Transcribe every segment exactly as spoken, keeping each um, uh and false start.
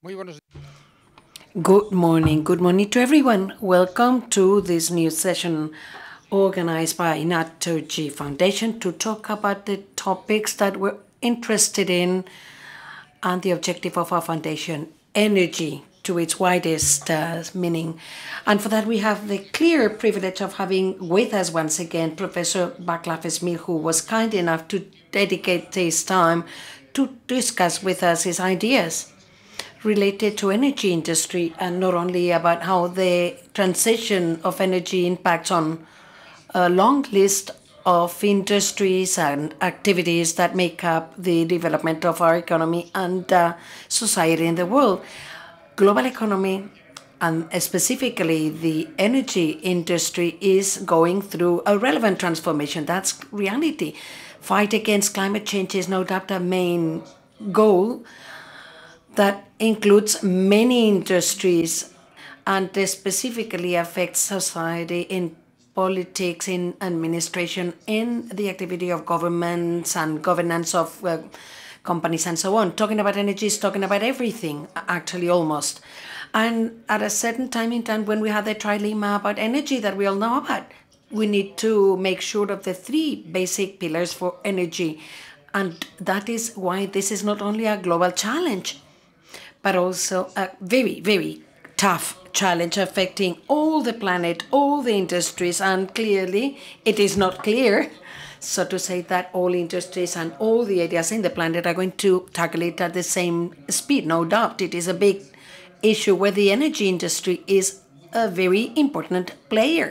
Good morning. Good morning to everyone. Welcome to this new session organized by Naturgy Foundation to talk about the topics that we're interested in and the objective of our foundation, energy to its widest uh, meaning. And for that, we have the clear privilege of having with us once again Professor Vaclav Smil, who was kind enough to dedicate his time to discuss with us his ideas related to energy industry, and not only about how the transition of energy impacts on a long list of industries and activities that make up the development of our economy and uh, society in the world. Global economy, and specifically the energy industry, is going through a relevant transformation. That's reality. Fight against climate change is no doubt a main goal that includes many industries and specifically affects society in politics, in administration, in the activity of governments and governance of uh, companies and so on. Talking about energy is talking about everything, actually, almost. And at a certain time in time when we have the trilemma about energy that we all know about, we need to make sure of the three basic pillars for energy. And that is why this is not only a global challenge, but also a very, very tough challenge affecting all the planet, all the industries, and clearly it is not clear, so to say, that all industries and all the areas in the planet are going to tackle it at the same speed. No doubt it is a big issue where the energy industry is a very important player,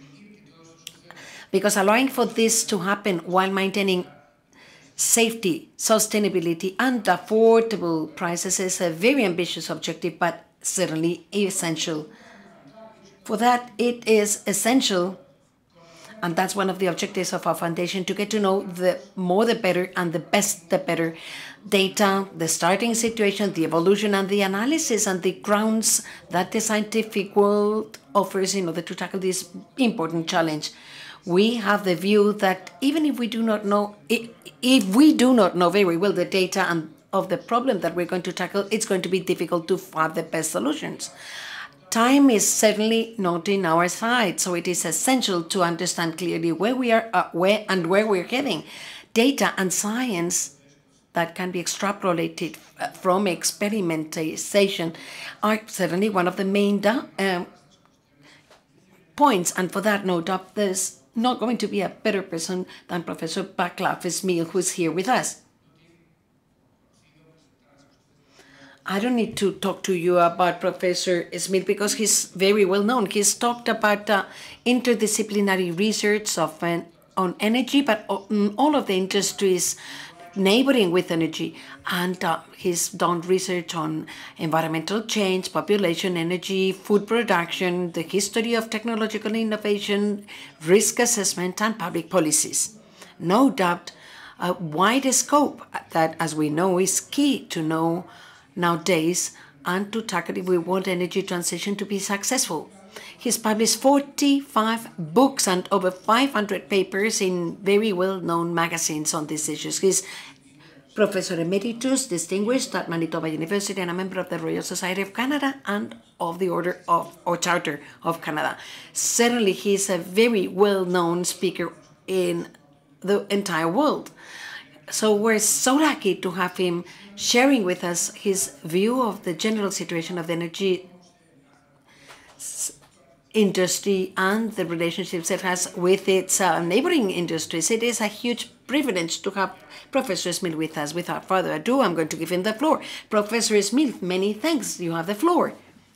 because allowing for this to happen while maintaining safety, sustainability, and affordable prices is a very ambitious objective, but certainly essential. For that, it is essential, and that's one of the objectives of our foundation, to get to know the more the better and the best the better data, the starting situation, the evolution, and the analysis and the grounds that the scientific world offers in order to tackle this important challenge. We have the view that even if we do not know, if we do not know very well the data and of the problem that we're going to tackle, it's going to be difficult to find the best solutions. Time is certainly not in our side, so it is essential to understand clearly where we are, uh, where and where we're heading. Data and science that can be extrapolated from experimentation are certainly one of the main uh, points, and for that, no doubt, there's not going to be a better person than Professor Vaclav Smil, who's here with us. I don't need to talk to you about Professor Smil because he's very well known. He's talked about uh, interdisciplinary research of, uh, on energy, but on all of the industries neighboring with energy. And uh, he's done research on environmental change, population, energy, food production, the history of technological innovation, risk assessment, and public policies. No doubt, a wide scope that, as we know, is key to know nowadays and to tackle if we want energy transition to be successful. He's published forty-five books and over five hundred papers in very well-known magazines on these issues. He's Professor Emeritus, distinguished at Manitoba University, and a member of the Royal Society of Canada and of the Order of, or Charter of Canada. Certainly, he's a very well-known speaker in the entire world. So we're so lucky to have him sharing with us his view of the general situation of the energy industry and the relationships it has with its uh, neighboring industries. It is a huge privilege to have Professor Smil with us. Without further ado, I'm going to give him the floor. Professor Smil, many thanks. You have the floor.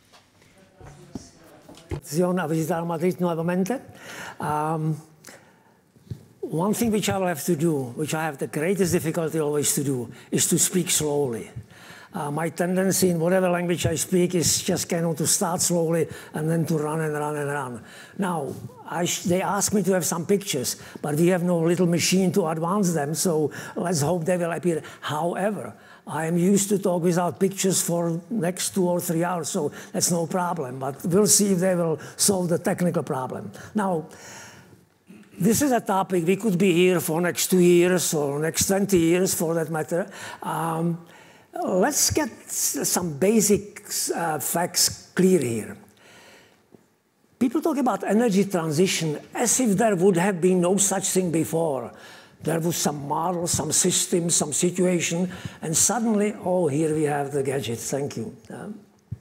Um, one thing which I will have to do, which I have the greatest difficulty always to do, is to speak slowly. Uh, my tendency in whatever language I speak is just kind of to start slowly and then to run and run and run. Now, I sh they asked me to have some pictures, but we have no little machine to advance them, so let's hope they will appear. However, I am used to talk without pictures for next two or three hours, so that's no problem, but we'll see if they will solve the technical problem. Now, this is a topic we could be here for next two years or next twenty years for that matter. Um, let's get some basic uh, facts clear here. People talk about energy transition as if there would have been no such thing before. There was some model, some system, some situation, and suddenly, oh, here we have the gadget. Thank you. Um,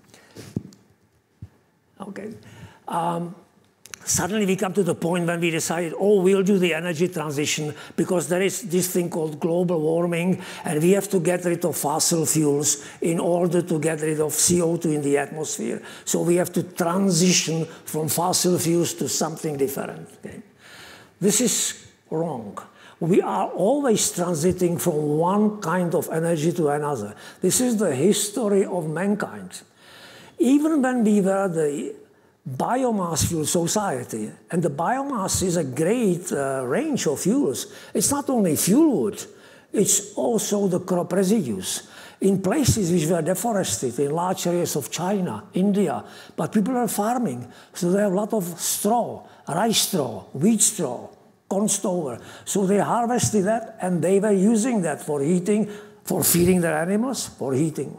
okay. Um, Suddenly we come to the point when we decided, oh, we'll do the energy transition because there is this thing called global warming and we have to get rid of fossil fuels in order to get rid of C O two in the atmosphere. So we have to transition from fossil fuels to something different. Okay? This is wrong. We are always transiting from one kind of energy to another. This is the history of mankind. Even when we were the biomass fuel society, and the biomass is a great uh, range of fuels. It's not only fuel wood, it's also the crop residues. In places which were deforested, in large areas of China, India, but people are farming, so they have a lot of straw, rice straw, wheat straw, corn stover. So they harvested that, and they were using that for heating, for feeding their animals, for heating.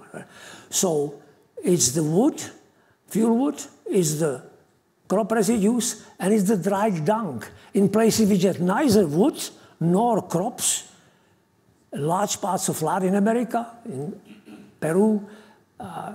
So it's the wood, fuel wood, is the crop residues, and it's the dried dung. In places which have neither wood nor crops, large parts of Latin America, in Peru, uh,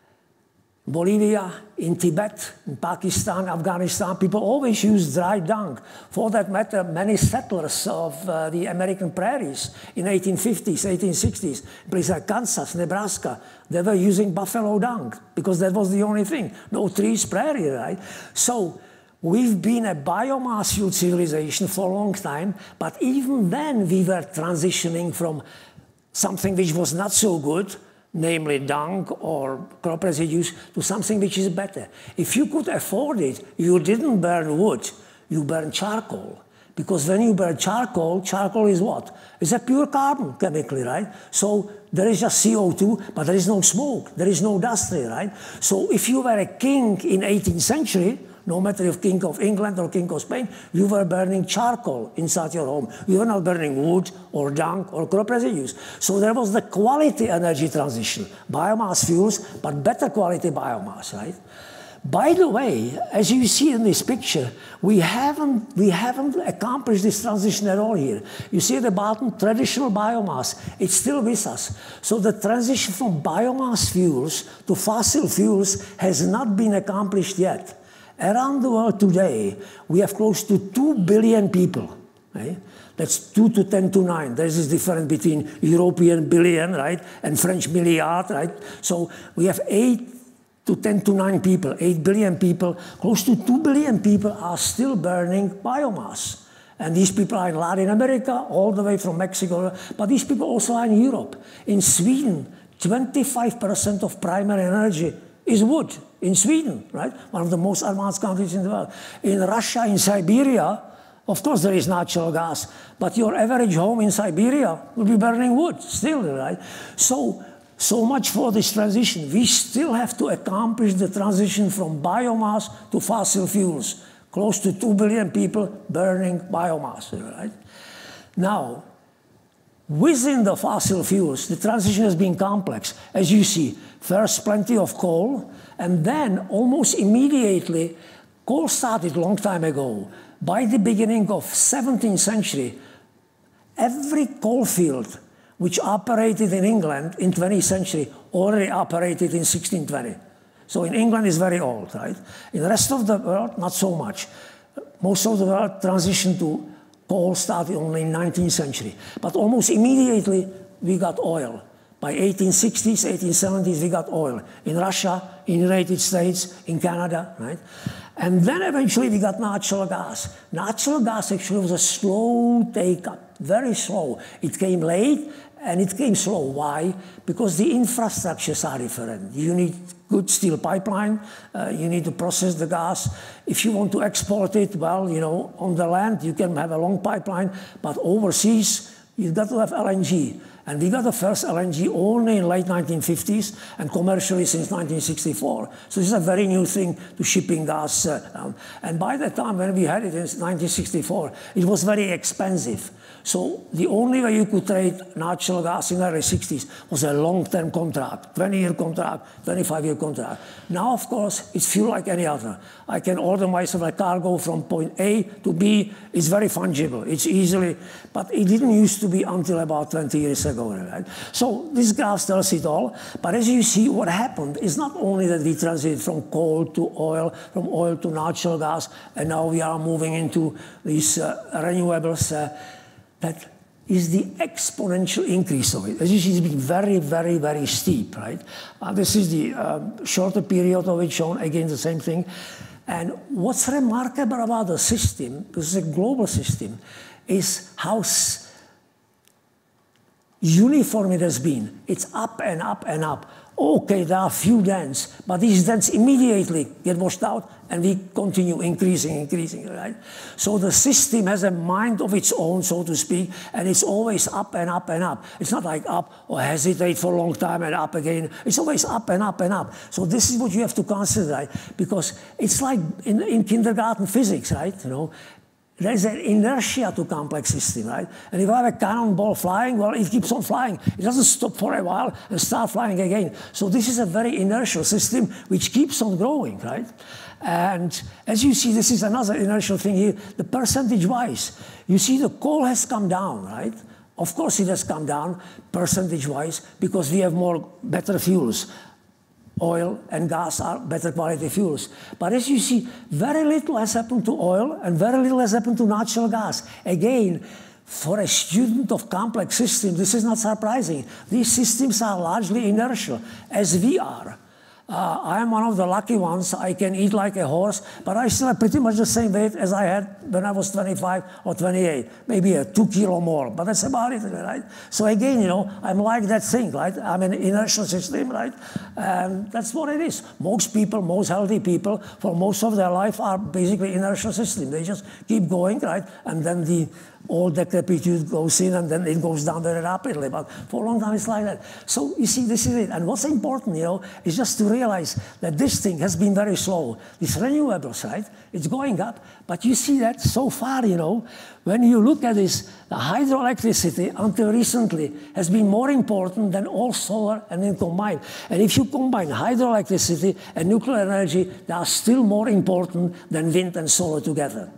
Bolivia, in Tibet, in Pakistan, Afghanistan, people always use dry dung. For that matter, many settlers of uh, the American prairies in eighteen fifties, eighteen sixties, places like Kansas, Nebraska, they were using buffalo dung because that was the only thing. No trees, prairie, right? So we've been a biomass fuel civilization for a long time, but even then we were transitioning from something which was not so good, namely dung or crop residues, to something which is better. If you could afford it, you didn't burn wood, you burn charcoal. Because when you burn charcoal, charcoal is what? It's a pure carbon chemically, right? So there is just C O two, but there is no smoke, there is no dust there, right? So if you were a king in eighteenth century, no matter if king of England or king of Spain, you were burning charcoal inside your home. You were not burning wood or dung or crop residues. So there was the quality energy transition. Biomass fuels, but better quality biomass, right? By the way, as you see in this picture, we haven't, we haven't accomplished this transition at all here. You see at the bottom, traditional biomass, it's still with us. So the transition from biomass fuels to fossil fuels has not been accomplished yet. Around the world today, we have close to two billion people. Right? That's two to ten to nine. There's this difference between European billion, right, and French milliard, right? So we have eight to ten to nine people, eight billion people. Close to two billion people are still burning biomass. And these people are in Latin America, all the way from Mexico, but these people also are in Europe. In Sweden, twenty-five percent of primary energy is wood. In Sweden, right? One of the most advanced countries in the world. In Russia, in Siberia, of course there is natural gas, but your average home in Siberia will be burning wood still, right? So, so much for this transition. We still have to accomplish the transition from biomass to fossil fuels. Close to two billion people burning biomass, right? Now, within the fossil fuels, the transition has been complex. As you see, first plenty of coal, and then almost immediately, coal started a long time ago. By the beginning of seventeenth century, every coal field which operated in England in twentieth century already operated in sixteen twenty. So in England it's very old, right? In the rest of the world, not so much. Most of the world transitioned to coal started only in nineteenth century. But almost immediately, we got oil. By eighteen sixties, eighteen seventies, we got oil. In Russia, in the United States, in Canada, right? And then eventually we got natural gas. Natural gas actually was a slow take-up, very slow. It came late and it came slow. Why? Because the infrastructures are different. You need good steel pipeline, uh, you need to process the gas. If you want to export it, well, you know, on the land you can have a long pipeline, but overseas you've got to have L N G. And we got the first L N G only in late nineteen fifties and commercially since nineteen sixty-four. So this is a very new thing to shipping gas. Uh, um, and by the time when we had it in nineteen sixty-four, it was very expensive. So the only way you could trade natural gas in the early sixties was a long-term contract, twenty-year contract, twenty-five-year contract. Now, of course, it's fuel like any other. I can order myself a cargo from point A to B. It's very fungible. It's easily, but it didn't used to be until about twenty years ago, right? So this graph tells it all. But as you see, what happened is not only that we transited from coal to oil, from oil to natural gas, and now we are moving into these uh, renewables. Uh, that is the exponential increase of it. As you see, it's been very, very, very steep, right? Uh, this is the uh, shorter period of it shown, again, the same thing. And what's remarkable about the system, this is a global system, is how uniform it has been. It's up and up and up. Okay, there are a few dents, but these dents immediately get washed out, and we continue increasing, increasing, right? So the system has a mind of its own, so to speak, and it's always up and up and up. It's not like up or hesitate for a long time and up again. It's always up and up and up. So this is what you have to consider, right? Because it's like in, in kindergarten physics, right? You know, there's an inertia to complex system, right? And if I have a cannonball flying, well, it keeps on flying. It doesn't stop for a while and start flying again. So this is a very inertial system which keeps on growing, right? And as you see, this is another inertial thing here, the percentage-wise. You see the coal has come down, right? Of course it has come down percentage-wise because we have more better fuels. Oil and gas are better quality fuels. But as you see, very little has happened to oil and very little has happened to natural gas. Again, for a student of complex systems, this is not surprising. These systems are largely inertial, as we are. Uh, I am one of the lucky ones. I can eat like a horse, but I still have pretty much the same weight as I had when I was twenty-five or twenty-eight, maybe a two kilo more, but that's about it, right? So again, you know, I'm like that thing, right? I'm an inertial system, right? And that's what it is. Most people, most healthy people, for most of their life are basically inertial systems. They just keep going, right? And then the all decrepitude goes in and then it goes down very rapidly. But for a long time, it's like that. So you see, this is it. And what's important, you know, is just to realize that this thing has been very slow. These renewables, right? It's going up. But you see that so far, you know, when you look at this, the hydroelectricity until recently has been more important than all solar and then combined. And if you combine hydroelectricity and nuclear energy, they are still more important than wind and solar together.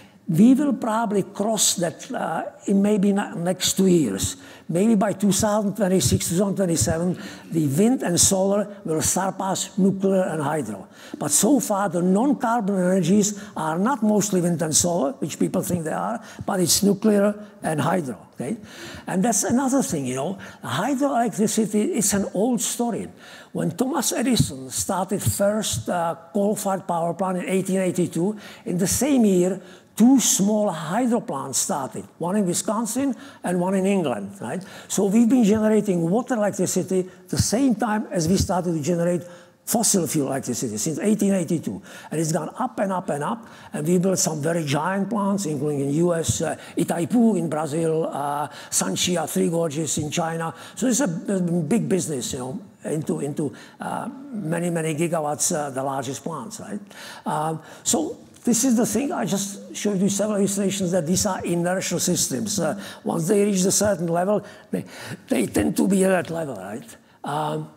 We will probably cross that uh, in maybe next two years. Maybe by two thousand twenty-six, two thousand twenty-seven, the wind and solar will surpass nuclear and hydro. But so far, the non-carbon energies are not mostly wind and solar, which people think they are, but it's nuclear and hydro, okay? And that's another thing, you know. Hydroelectricity is an old story. When Thomas Edison started first uh, coal-fired power plant in eighteen eighty-two, in the same year, two small hydro plants started, one in Wisconsin and one in England, right? So we've been generating water electricity the same time as we started to generate fossil fuel electricity since eighteen eighty-two. And it's gone up and up and up. And we built some very giant plants, including in U S, uh, Itaipu in Brazil, uh, Sanxia, Three Gorges in China. So it's a, a big business, you know, into, into uh, many, many gigawatts, uh, the largest plants, right? Um, so this is the thing. I just showed you several illustrations that these are inertial systems. Uh, once they reach a certain level, they, they tend to be at that level, right? Um,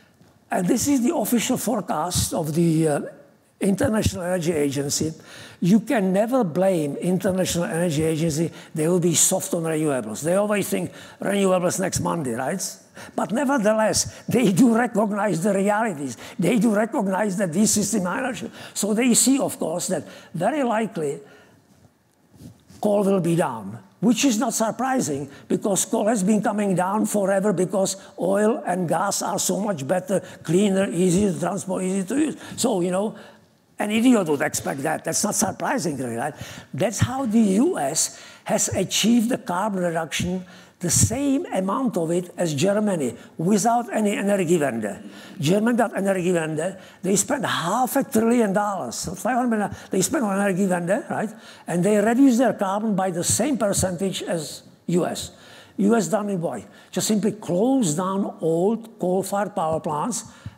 and this is the official forecast of the uh, International Energy Agency. You can never blame International Energy Agency. They will be soft on renewables. They always think renewables next Monday, right? But nevertheless, they do recognize the realities. They do recognize that these systems are inertial. So they see, of course, that very likely coal will be down, which is not surprising because coal has been coming down forever because oil and gas are so much better, cleaner, easier to transport, easier to use. So, you know, an idiot would expect that. That's not surprising, right? That's how the U S has achieved the carbon reduction, the same amount of it as Germany, without any Energiewende. Germany got Energiewende. They spent half a trillion dollars, so five hundred. They spent on Energiewende, right? And they reduced their carbon by the same percentage as U S. U S done it by just simply closed down old coal-fired power plants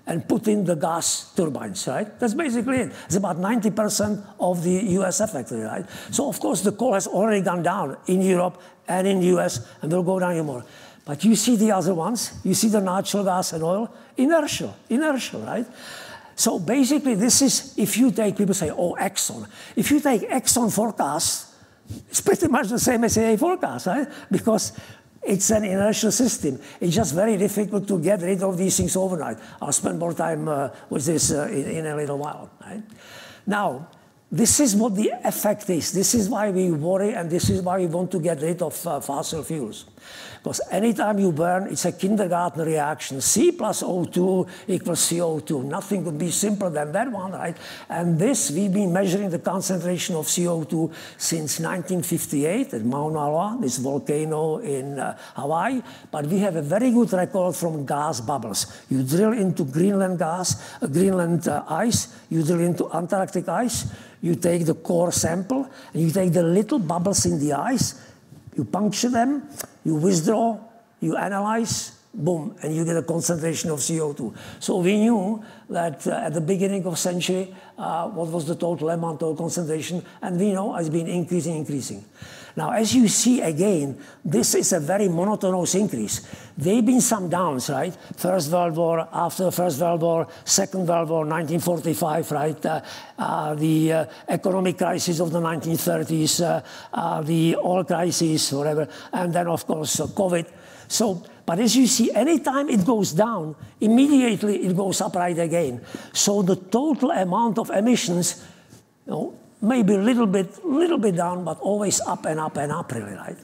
and put in the gas turbines, right? That's basically it. It's about ninety percent of the U S effectively, right? So of course the coal has already gone down in Europe and in the U S and will go down even more. But you see the other ones, you see the natural gas and oil, inertial, inertial, right? So basically this is, if you take, people say, oh, Exxon. If you take Exxon forecast, it's pretty much the same as A forecast, right? Because it's an inertial system. It's just very difficult to get rid of these things overnight. I'll spend more time uh, with this uh, in, in a little while, right? Now, this is what the effect is. This is why we worry, and this is why we want to get rid of uh, fossil fuels. Because anytime you burn, it's a kindergarten reaction. C plus O two equals C O two. Nothing could be simpler than that one, right? And this, we've been measuring the concentration of C O two since nineteen fifty-eight at Mauna Loa, this volcano in uh, Hawaii. But we have a very good record from gas bubbles. You drill into Greenland gas, uh, Greenland uh, ice, you drill into Antarctic ice, you take the core sample, and you take the little bubbles in the ice, you puncture them, you withdraw, you analyze, boom, and you get a concentration of C O two. So we knew that uh, at the beginning of the century, uh, what was the total amount of concentration, and we know it's been increasing, increasing. Now, as you see again, this is a very monotonous increase. There have been some downs, right? First World War, after the First World War, Second World War, nineteen forty-five, right? Uh, uh, the uh, economic crisis of the nineteen thirties, uh, uh, the oil crisis, whatever, and then, of course, uh, COVID. So, but as you see, anytime it goes down, immediately it goes up right again. So the total amount of emissions, you know, maybe a little bit, little bit down, but always up and up and up, really, right?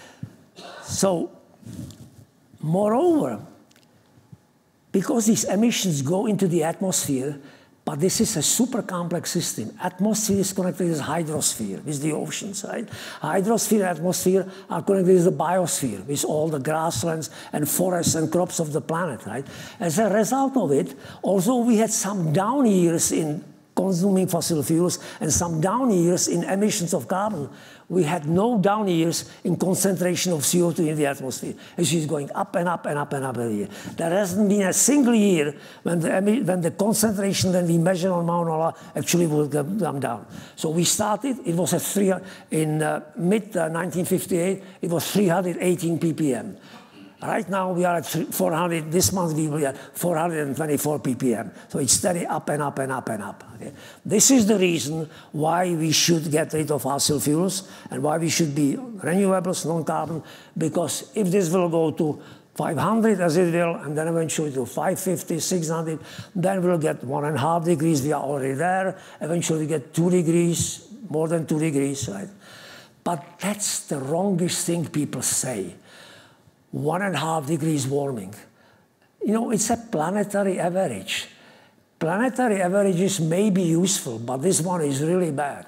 So, moreover, because these emissions go into the atmosphere, but this is a super complex system. Atmosphere is connected with the hydrosphere, with the oceans, right? Hydrosphere and atmosphere are connected with the biosphere, with all the grasslands and forests and crops of the planet, right? As a result of it, although we had some down years in consuming fossil fuels and some down years in emissions of carbon, we had no down years in concentration of C O two in the atmosphere. It's going up and up and up and up every year. There hasn't been a single year when the, when the concentration that we measure on Mauna Loa actually would come down. So we started, it was at three, in uh, mid nineteen fifty-eight, it was three hundred eighteen p p m. Right now we are at four hundred, this month we will be at four hundred twenty-four p p m. So it's steady up and up and up and up. Okay? This is the reason why we should get rid of fossil fuels and why we should be renewables, non-carbon, because if this will go to five hundred as it will, and then eventually to five fifty, six hundred, then we'll get one and a half degrees, we are already there. Eventually we get two degrees, more than two degrees, right? But that's the wrongest thing people say. One and a half degrees warming. You know, it's a planetary average. Planetary averages may be useful, but this one is really bad.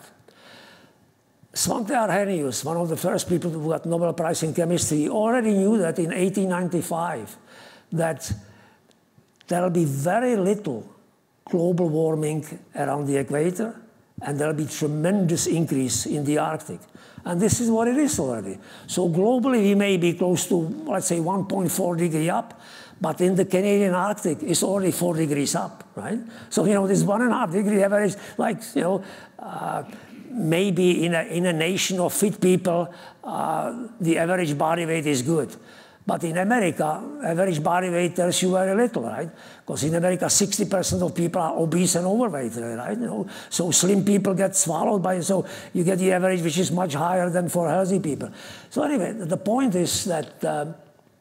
Svante Arrhenius, one of the first people who got Nobel Prize in chemistry, already knew that in eighteen ninety-five, that there will be very little global warming around the equator, and there will be tremendous increase in the Arctic. And this is what it is already. So globally, we may be close to, let's say, one point four degree up, but in the Canadian Arctic, it's already four degrees up, right? So, you know, this one and a half degree average, like, you know, uh, maybe in a, in a nation of fit people, uh, the average body weight is good. But in America, average body weight tells you very little, right? Because in America, sixty percent of people are obese and overweight, right? You know, so slim people get swallowed by it, so you get the average, which is much higher than for healthy people. So anyway, the point is that um,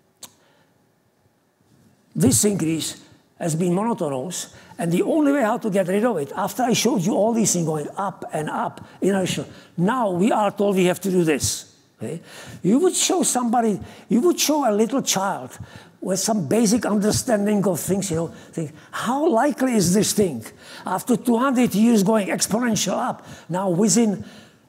this increase has been monotonous, and the only way how to get rid of it, after I showed you all these things going up and up, inertia, now we are told we have to do this. Okay? You would show somebody, you would show a little child with some basic understanding of things, you know, think, how likely is this thing? After two hundred years going exponential up, now within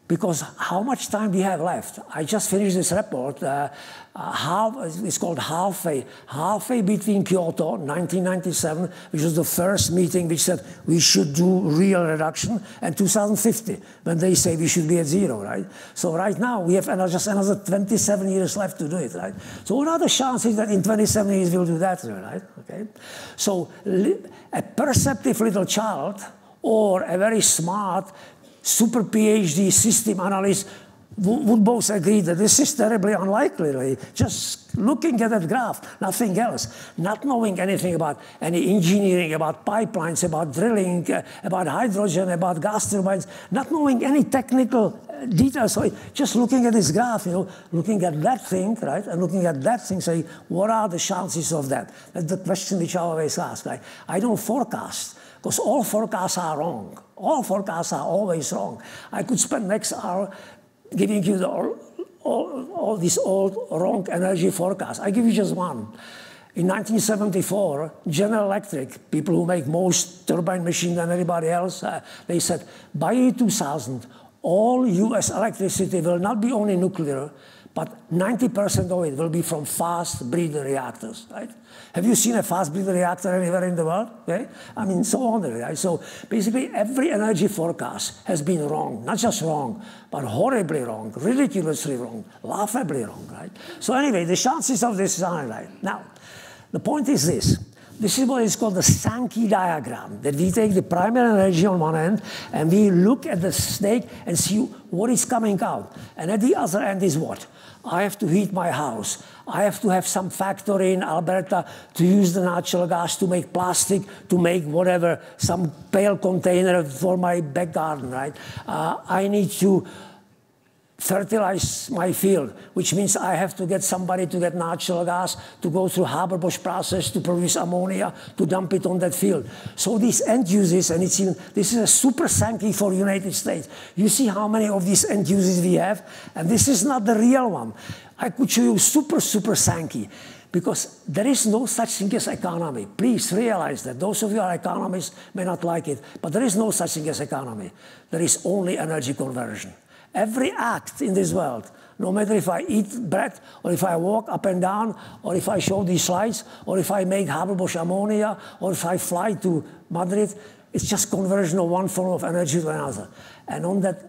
Because how much time we have left? I just finished this report. Uh, uh, half, it's called halfway. Halfway between Kyoto, nineteen ninety-seven, which was the first meeting which said we should do real reduction, and two thousand fifty, when they say we should be at zero, right? So right now, we have just another twenty-seven years left to do it, right? So what are the chances that in twenty-seven years we'll do that, right? Okay. So a perceptive little child or a very smart super PhD system analyst would both agree that this is terribly unlikely, really. Just looking at that graph, nothing else. Not knowing anything about any engineering, about pipelines, about drilling, uh, about hydrogen, about gas turbines, not knowing any technical uh, details. So just looking at this graph, you know, looking at that thing, right, and looking at that thing, say, what are the chances of that? That's the question which I always ask. Right? I don't forecast, because all forecasts are wrong. All forecasts are always wrong. I could spend next hour giving you the, all, all, all these old wrong energy forecasts. I give you just one. In nineteen seventy-four, General Electric, people who make most turbine machines than anybody else, uh, they said, by year two thousand, all U S electricity will not be only nuclear, but ninety percent of it will be from fast breeder reactors, right? Have you seen a fast breeder reactor anywhere in the world? Okay? I mean, so on, right? So basically, every energy forecast has been wrong. Not just wrong, but horribly wrong, ridiculously wrong, laughably wrong, right? So anyway, the chances of this are right. Now, the point is this. This is what is called the Sankey diagram, that we take the primary energy on one end, and we look at the snake and see what is coming out. And at the other end is what? I have to heat my house. I have to have some factory in Alberta to use the natural gas to make plastic, to make whatever, some pale container for my back garden, right? Uh, I need to fertilize my field, which means I have to get somebody to get natural gas, to go through Haber-Bosch process to produce ammonia, to dump it on that field. So these end users, and it's even, this is a super Sankey for United States. You see how many of these end users we have? And this is not the real one. I could show you super, super Sankey, because there is no such thing as economy. Please realize that. Those of you who are economists may not like it, but there is no such thing as economy. There is only energy conversion. Every act in this world, no matter if I eat bread, or if I walk up and down, or if I show these slides, or if I make Haber-Bosch ammonia, or if I fly to Madrid, it's just conversion of one form of energy to another. And on that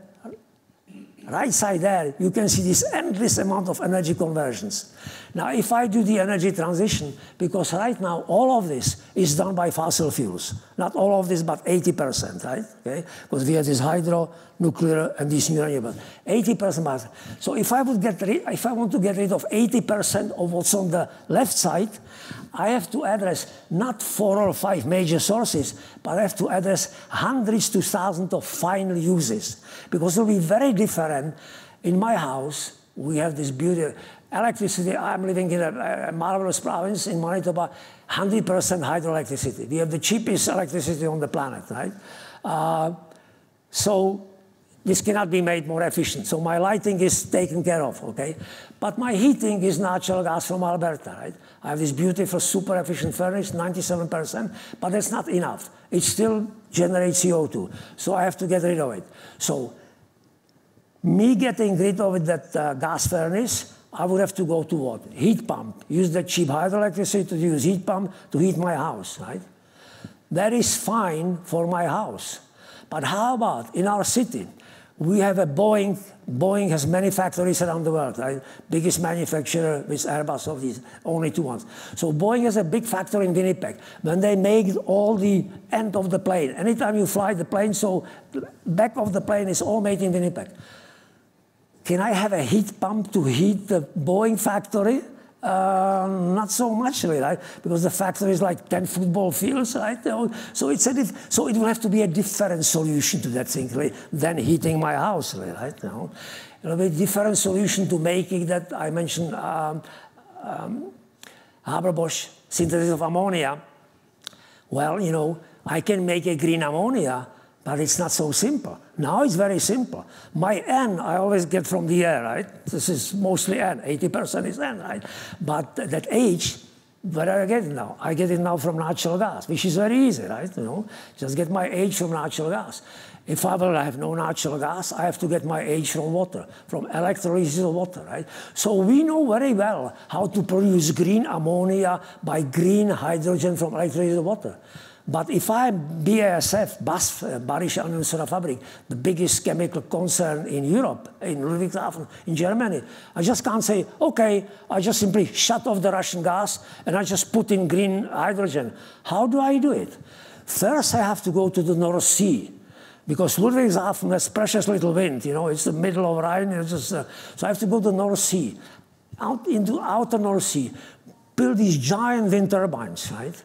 right side there, you can see this endless amount of energy conversions. Now, if I do the energy transition, because right now all of this is done by fossil fuels. Not all of this, but eighty percent, right? Okay? Because we have this hydro, nuclear, and this new renewable. eighty percent. So if I would get rid, if I want to get rid of eighty percent of what's on the left side, I have to address not four or five major sources, but I have to address hundreds to thousands of final uses. Because it will be very different. In my house, we have this beauty. Electricity, I'm living in a, a marvelous province in Manitoba, one hundred percent hydroelectricity. We have the cheapest electricity on the planet, right? Uh, so this cannot be made more efficient. So my lighting is taken care of, okay? But my heating is natural gas from Alberta, right? I have this beautiful, super efficient furnace, ninety-seven percent, but that's not enough. It still generates C O two, so I have to get rid of it. So me getting rid of that uh, gas furnace, I would have to go to what? Heat pump. Use the cheap hydroelectricity to use heat pump to heat my house, right? That is fine for my house. But how about in our city? We have a Boeing. Boeing has many factories around the world, right? Biggest manufacturer with Airbus of these, only two ones. So Boeing has a big factory in Winnipeg. When they make all the end of the plane, anytime you fly the plane, so the back of the plane is all made in Winnipeg. Can I have a heat pump to heat the Boeing factory? Uh, not so much, really, right? Because the factory is like ten football fields, right? So it's a so it will have to be a different solution to that thing, really, than heating my house, really, right? You know, it will be a different solution to making that I mentioned um, um, Haber-Bosch synthesis of ammonia. Well, you know, I can make a green ammonia, but it's not so simple. Now it's very simple. My N, I always get from the air, right? This is mostly N. eighty percent is N, right? But that H Where do I get it now? I get it now from natural gas, which is very easy, right? You know, just get my H from natural gas. If I will have no natural gas, I have to get my H from water, from electrolysis of water, right? So we know very well how to produce green ammonia by green hydrogen from electrolysis of water. But if I'm B A S F, B A S F, Bayerische Fabrik, the biggest chemical concern in Europe, in Ludwigshafen, in Germany, I just can't say, okay, I just simply shut off the Russian gas and I just put in green hydrogen. How do I do it? First, I have to go to the North Sea, because Ludwigshafen has precious little wind, you know, it's the middle of Rhine, it's just, uh, so I have to go to the North Sea, out into outer North Sea, build these giant wind turbines, right?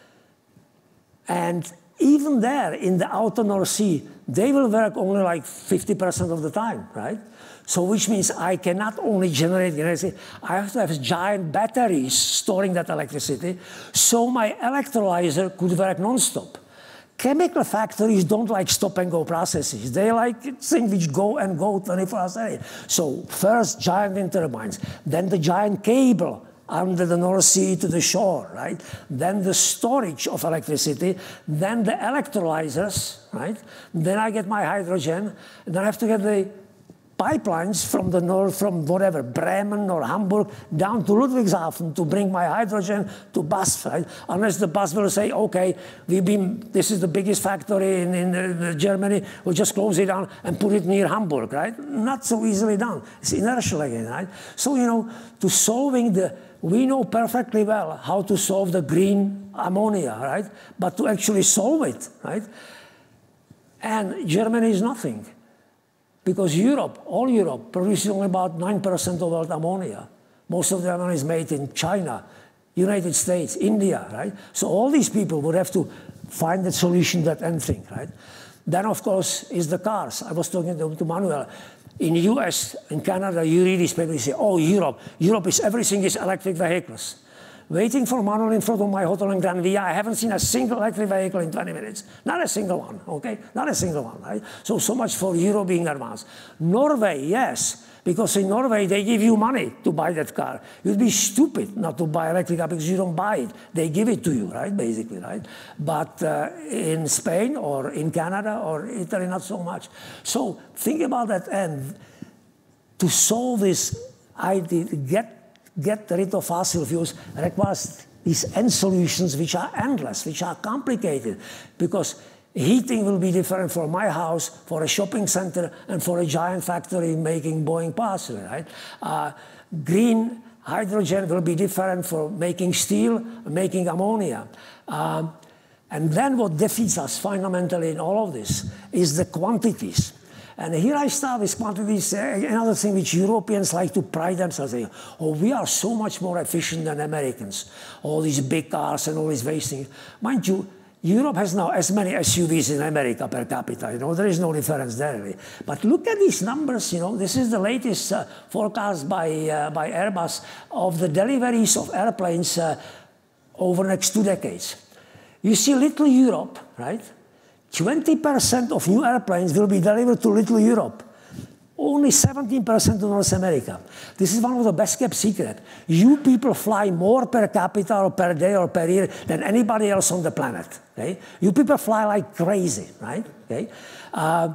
And even there, in the outer North Sea, they will work only like fifty percent of the time, right? So which means I cannot only generate electricity, I have to have giant batteries storing that electricity, so my electrolyzer could work non-stop. Chemical factories don't like stop-and-go processes. They like things which go and go twenty-four hours a day. So first, giant wind turbines, then the giant cable under the North Sea to the shore, right? Then the storage of electricity, then the electrolyzers, right? Then I get my hydrogen, and then I have to get the pipelines from the north, from whatever, Bremen or Hamburg, down to Ludwigshafen to bring my hydrogen to B A S F, right? Unless the B A S F will say, okay, we've been, this is the biggest factory in, in uh, Germany, we'll just close it down and put it near Hamburg, right? Not so easily done. It's inertial again, right? So, you know, to solving the, we know perfectly well how to solve the green ammonia, right? But to actually solve it, right? And Germany is nothing. Because Europe, all Europe, produces only about nine percent of world ammonia. Most of the ammonia is made in China, United States, India, right? So all these people would have to find a solution to that end thing, right? Then, of course, is the cars. I was talking to, to Manuel. In the U S, in Canada, you read these papers, you say, oh, Europe. Europe is, everything is electric vehicles. Waiting for Manuel in front of my hotel in Gran Via, I haven't seen a single electric vehicle in twenty minutes. Not a single one, okay? Not a single one, right? So, so much for Europe being advanced. Norway, yes, because in Norway, they give you money to buy that car. You'd be stupid not to buy electric car because you don't buy it. They give it to you, right, basically, right? But uh, in Spain or in Canada or Italy, not so much. So think about that, and to solve this idea, get get rid of fossil fuels requires these end solutions which are endless, which are complicated, because heating will be different for my house, for a shopping center, and for a giant factory making Boeing parts, right? Uh, green hydrogen will be different for making steel, making ammonia. Um, and then what defeats us fundamentally in all of this is the quantities. And here I start with quantities, another thing which Europeans like to pride themselves in. Oh, we are so much more efficient than Americans. All these big cars and all these wasting. Mind you, Europe has now as many S U Vs in America per capita. You know, there is no difference there, really. But look at these numbers, you know. This is the latest uh, forecast by, uh, by Airbus of the deliveries of airplanes uh, over the next two decades. You see little Europe, right? twenty percent of new airplanes will be delivered to little Europe. Only seventeen percent to North America. This is one of the best kept secrets. You people fly more per capita or per day or per year than anybody else on the planet. Okay? You people fly like crazy, right? Okay? Uh,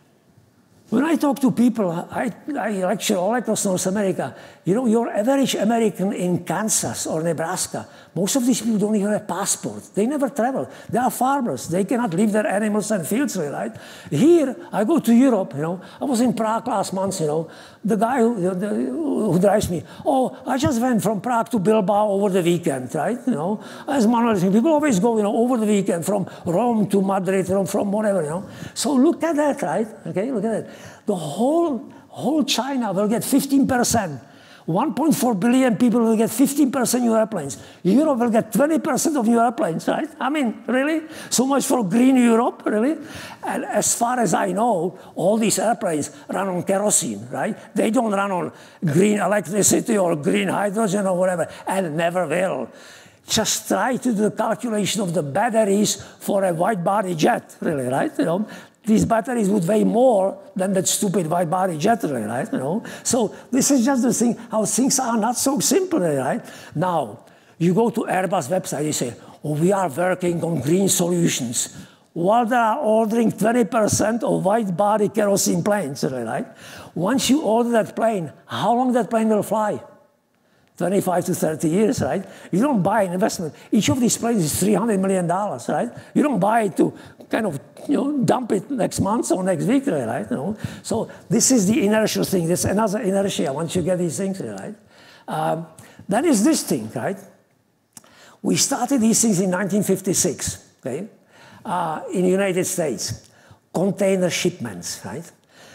when I talk to people, I, I lecture all across North America. You know, your average American in Kansas or Nebraska, most of these people don't even have a passport. They never travel. They are farmers. They cannot leave their animals and fields, right? Here, I go to Europe, you know. I was in Prague last month, you know. The guy who, the, who drives me, oh, I just went from Prague to Bilbao over the weekend, right? You know, as Manuel said, people always go, you know, over the weekend from Rome to Madrid, from, from whatever, you know. So look at that, right? Okay, look at that. The whole, whole China will get fifteen percent. one point four billion people will get fifteen percent new airplanes. Europe will get twenty percent of new airplanes, right? I mean, really? So much for green Europe, really? And as far as I know, all these airplanes run on kerosene, right? They don't run on green electricity or green hydrogen or whatever, and never will. Just try to do the calculation of the batteries for a wide-body jet, really, right? You know, these batteries would weigh more than that stupid wide-body jet, really, right? You know, so this is just the thing how things are not so simple, right? Now, You go to Airbus website, you say, oh, we are working on green solutions. While they are ordering twenty percent of wide-body kerosene planes, right? Once you order that plane, how long that plane will fly? twenty-five to thirty years, right? You don't buy an investment. Each of these planes is three hundred million dollars, right? You don't buy it to kind of, you know, dump it next month or next week, right? You know? So this is the inertial thing. There's another inertia once you get these things, right? Um, then is this thing, right? We started these things in nineteen fifty-six, okay? Uh, in the United States, container shipments, right?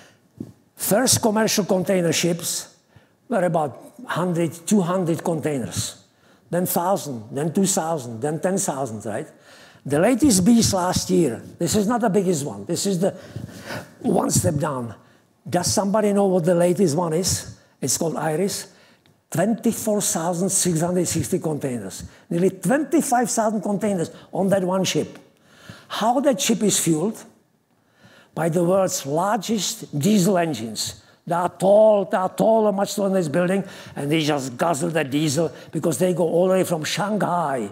First commercial container ships were about one hundred, two hundred containers, then one thousand, then two thousand, then ten thousand, right? The latest beast last year, this is not the biggest one, this is the one step down. Does somebody know what the latest one is? It's called Iris. twenty-four thousand six hundred sixty containers, nearly twenty-five thousand containers on that one ship. How that ship is fueled? By the world's largest diesel engines. They are tall, they are taller, much taller than this building, and they just guzzle the diesel because they go all the way from Shanghai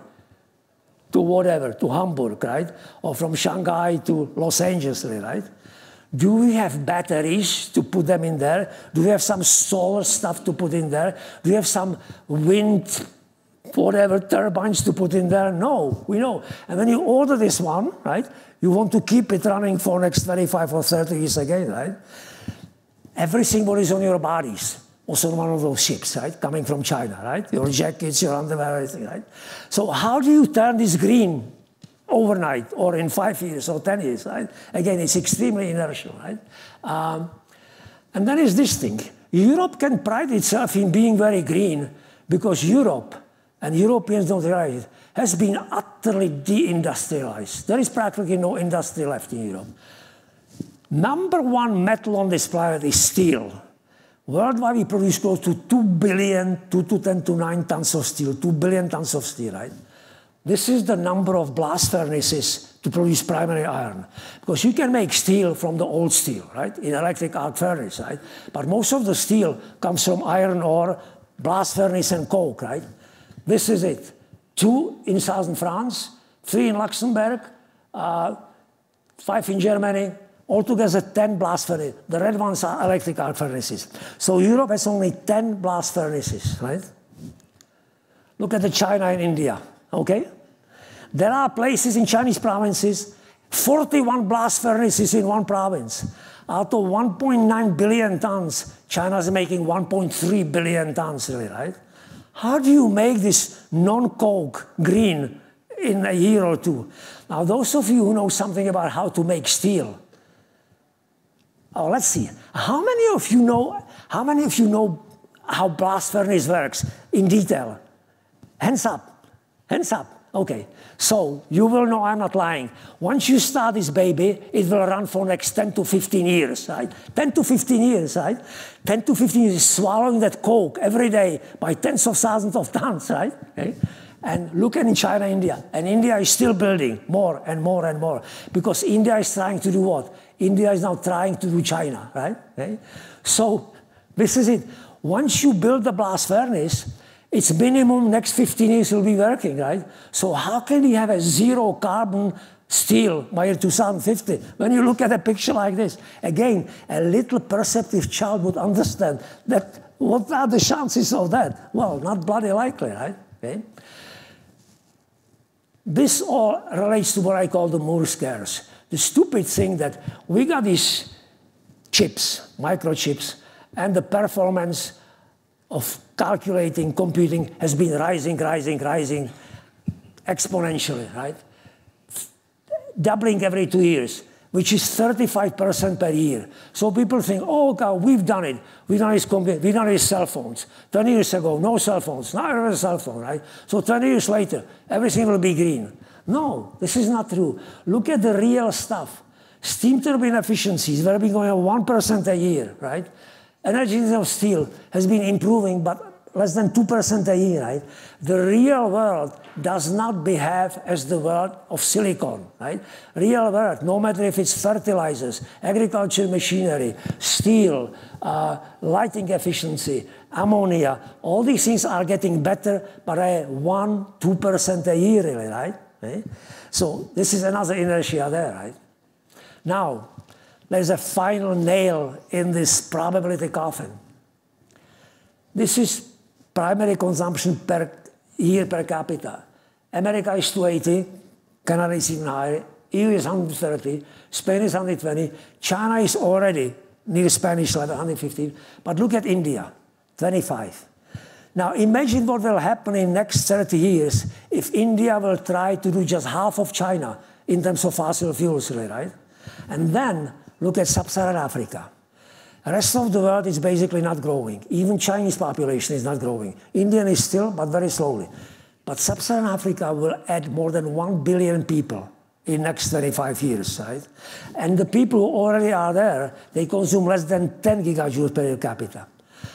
to whatever, to Hamburg, right? Or from Shanghai to Los Angeles, right? Do we have batteries to put them in there? Do we have some solar stuff to put in there? Do we have some wind, whatever, turbines to put in there? No, we know. And when you order this one, right, you want to keep it running for next twenty-five or thirty years again, right? Everything what is on your bodies, also on one of those ships, right, coming from China, right? Your jackets, your underwear, everything, right? So how do you turn this green overnight or in five years or ten years, right? Again, it's extremely inertial, right? Um, and then is this thing. Europe can pride itself in being very green because Europe, and Europeans don't realize it, has been utterly deindustrialized. There is practically no industry left in Europe. Number one metal on this planet is steel. Worldwide, we produce close to two billion, two to ten to nine tons of steel, two billion tons of steel, right? This is the number of blast furnaces to produce primary iron. Because you can make steel from the old steel, right? In electric arc furnace, right? But most of the steel comes from iron ore, blast furnace, and coke, right? This is it. Two in southern France, three in Luxembourg, uh, five in Germany, altogether ten blast furnaces. The red ones are electric arc furnaces. So Europe has only ten blast furnaces, right? Look at the China and India, okay? There are places in Chinese provinces, forty-one blast furnaces in one province. Out of one point nine billion tons, China is making one point three billion tons, really, right? How do you make this non-coke green in a year or two? Now, those of you who know something about how to make steel, oh, let's see. How many of you know? How many of you know how blast furnace works in detail? Hands up. Hands up. Okay. So you will know I'm not lying. Once you start this baby, it will run for next ten to fifteen years, right? ten to fifteen years, right? ten to fifteen years is swallowing that coke every day by tens of thousands of tons, right? Okay. And look at in China, India. And India is still building more and more and more. Because India is trying to do what? India is now trying to do China, right? Okay. So this is it. Once you build the blast furnace, its minimum next fifteen years will be working, right? So how can we have a zero carbon steel by year two thousand fifty? When you look at a picture like this, again, a little perceptive child would understand that what are the chances of that? Well, not bloody likely, right? Okay. This all relates to what I call the Moore scares. The stupid thing that we got these chips, microchips, and the performance of calculating, computing has been rising, rising, rising exponentially, right? Doubling every two years, which is thirty-five percent per year. So people think, oh, God, we've done it. We've done it, we've done it with cell phones. twenty years ago, no cell phones. Now I have a cell phone, right? So twenty years later, everything will be green. No, this is not true. Look at the real stuff. Steam turbine efficiencies, they've been going up one percent a year, right? Energy of steel has been improving, but less than two percent a year, right? The real world does not behave as the world of silicon, right? Real world, no matter if it's fertilizers, agriculture machinery, steel, uh, lighting efficiency, ammonia, all these things are getting better by one, two percent a year, really, right? right? So this is another inertia there, right? Now, there's a final nail in this probability coffin. This is primary consumption per year per capita. America is two eighty, Canada is even higher, E U is one hundred thirty, Spain is one hundred twenty, China is already near Spanish level, one hundred fifteen, but look at India, twenty-five. Now imagine what will happen in the next thirty years if India will try to do just half of China in terms of fossil fuels, right? And then look at sub-Saharan Africa. The rest of the world is basically not growing. Even Chinese population is not growing. Indian is still, but very slowly. But sub-Saharan Africa will add more than one billion people in the next twenty-five years, right? And the people who already are there, they consume less than ten gigajoules per capita.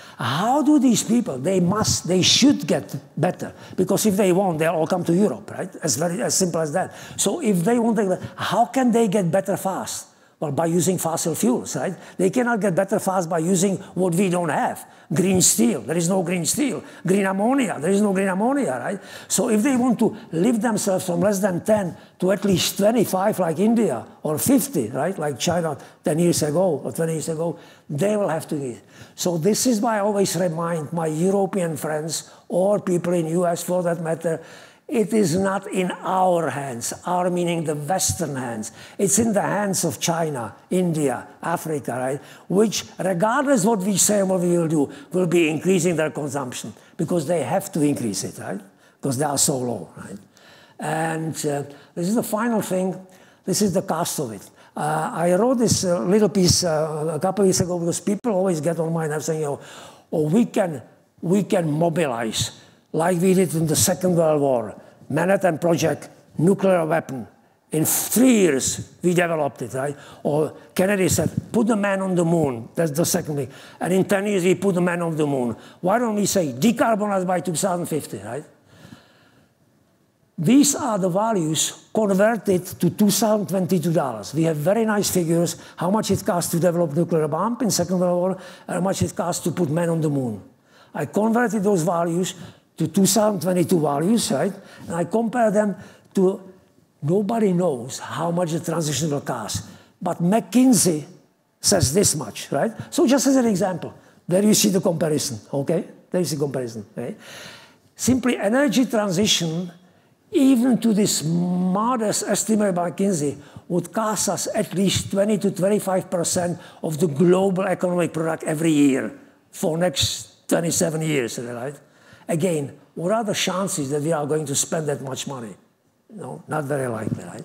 How do these people, they must, they should get better, because if they won't, they'll all come to Europe, right? It's very as simple as that. So if they want to, how can they get better fast? Well, by using fossil fuels, right? They cannot get better fast by using what we don't have. Green steel, there is no green steel. Green ammonia, there is no green ammonia, right? So if they want to lift themselves from less than ten to at least twenty-five like India, or fifty, right? Like China ten years ago or twenty years ago, they will have to do it. So this is why I always remind my European friends, or people in U S for that matter, it is not in our hands, our meaning the Western hands. It's in the hands of China, India, Africa, right? Which, regardless what we say and what we will do, will be increasing their consumption, because they have to increase it, right? Because they are so low, right? And uh, this is the final thing. This is the cost of it. Uh, I wrote this uh, little piece uh, a couple of years ago, because people always get on my nerves saying, you know, oh, we can, we can mobilize, like we did in the Second World War, Manhattan Project, nuclear weapon. In three years, we developed it, right? Or Kennedy said, put the man on the moon. That's the second thing. And in ten years, we put the man on the moon. Why don't we say decarbonize by two thousand fifty, right? These are the values converted to two thousand twenty-two dollars. We have very nice figures, how much it costs to develop nuclear bomb in Second World War, and how much it costs to put man on the moon. I converted those values to two thousand twenty-two values, right? And I compare them to, nobody knows how much the transition will cost. But McKinsey says this much, right? So just as an example, there you see the comparison, okay? There you see comparison, okay? Simply energy transition, even to this modest estimate by McKinsey, would cost us at least twenty to twenty-five percent of the global economic product every year for next twenty-seven years, right? Again, what are the chances that we are going to spend that much money? No, not very likely, right?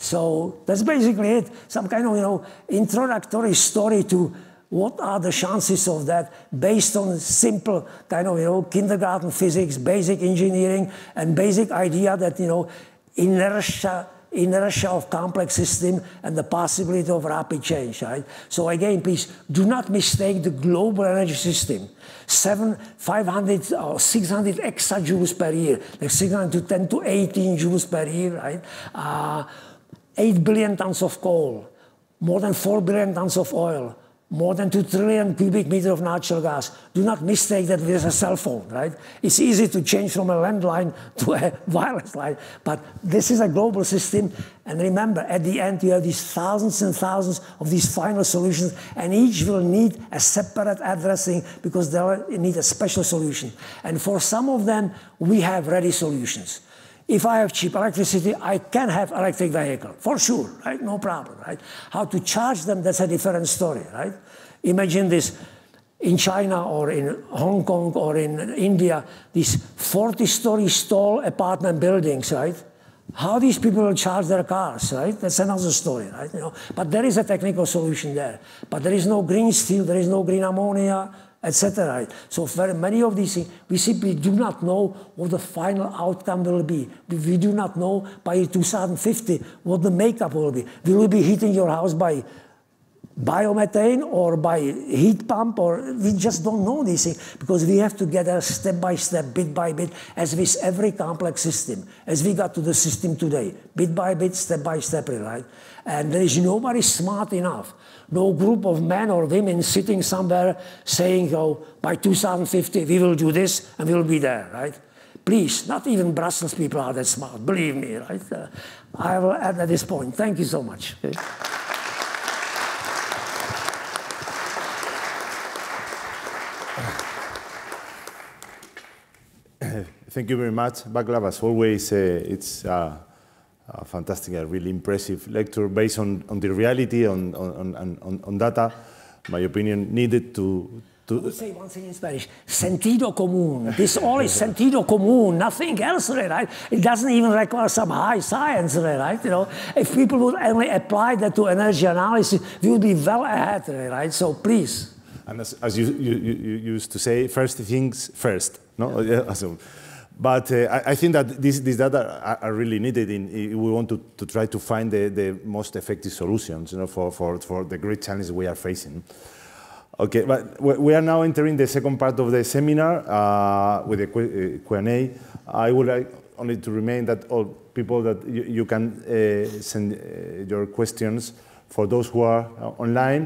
So that's basically it. Some kind of, you know, introductory story to what are the chances of that, based on simple kind of, you know, kindergarten physics, basic engineering, and basic idea that, you know, inertia, inertia of complex system and the possibility of rapid change, right? So again, please do not mistake the global energy system. Seven, five hundred or six hundred exajoules per year, like six hundred to ten to eighteen joules per year, right? Uh, eight billion tons of coal, more than four billion tons of oil, more than two trillion cubic meters of natural gas. Do not mistake that with a cell phone, right? It's easy to change from a landline to a wireless line, but this is a global system. And remember, at the end, you have these thousands and thousands of these final solutions, and each will need a separate addressing because they need a special solution. And for some of them, we have ready solutions. If I have cheap electricity, I can have electric vehicle, for sure, right? No problem, right? How to charge them, that's a different story, right? Imagine this in China or in Hong Kong or in India, these forty-story tall apartment buildings, right? How these people will charge their cars, right? That's another story, right? You know, but there is a technical solution there. But there is no green steel, there is no green ammonia, et cetera. So very many of these things, we simply do not know what the final outcome will be. We do not know by two thousand fifty what the makeup will be. Will you be heating your house by biomethane or by heat pump, or we just don't know these things, because we have to get there step by step, bit by bit, as with every complex system, as we got to the system today, bit by bit, step by step, right? And there is nobody smart enough, no group of men or women sitting somewhere saying, oh, by two thousand fifty we will do this and we will be there, right? Please, not even Brussels people are that smart, believe me, right? Uh, I will add at this point. Thank you so much. Okay. Thank you very much, Vaclav. As always, uh, it's uh, a fantastic, a really impressive lecture based on, on the reality, on, on, on, on data. My opinion needed to... to I would say one thing in Spanish, sentido común. This all is sentido común, nothing else, right? It doesn't even require some high science, right? You know, if people would only apply that to energy analysis, we would be well ahead, right? So please. And as, as you, you, you used to say, first things first, no? Yeah. So, but uh, I, I think that this, these data are, are really needed. In, in we want to, to try to find the, the most effective solutions, you know, for, for, for the great challenges we are facing. Okay, but we are now entering the second part of the seminar uh, with a Q and A. I would like only to remind that all people that you, you can uh, send uh, your questions for those who are uh, online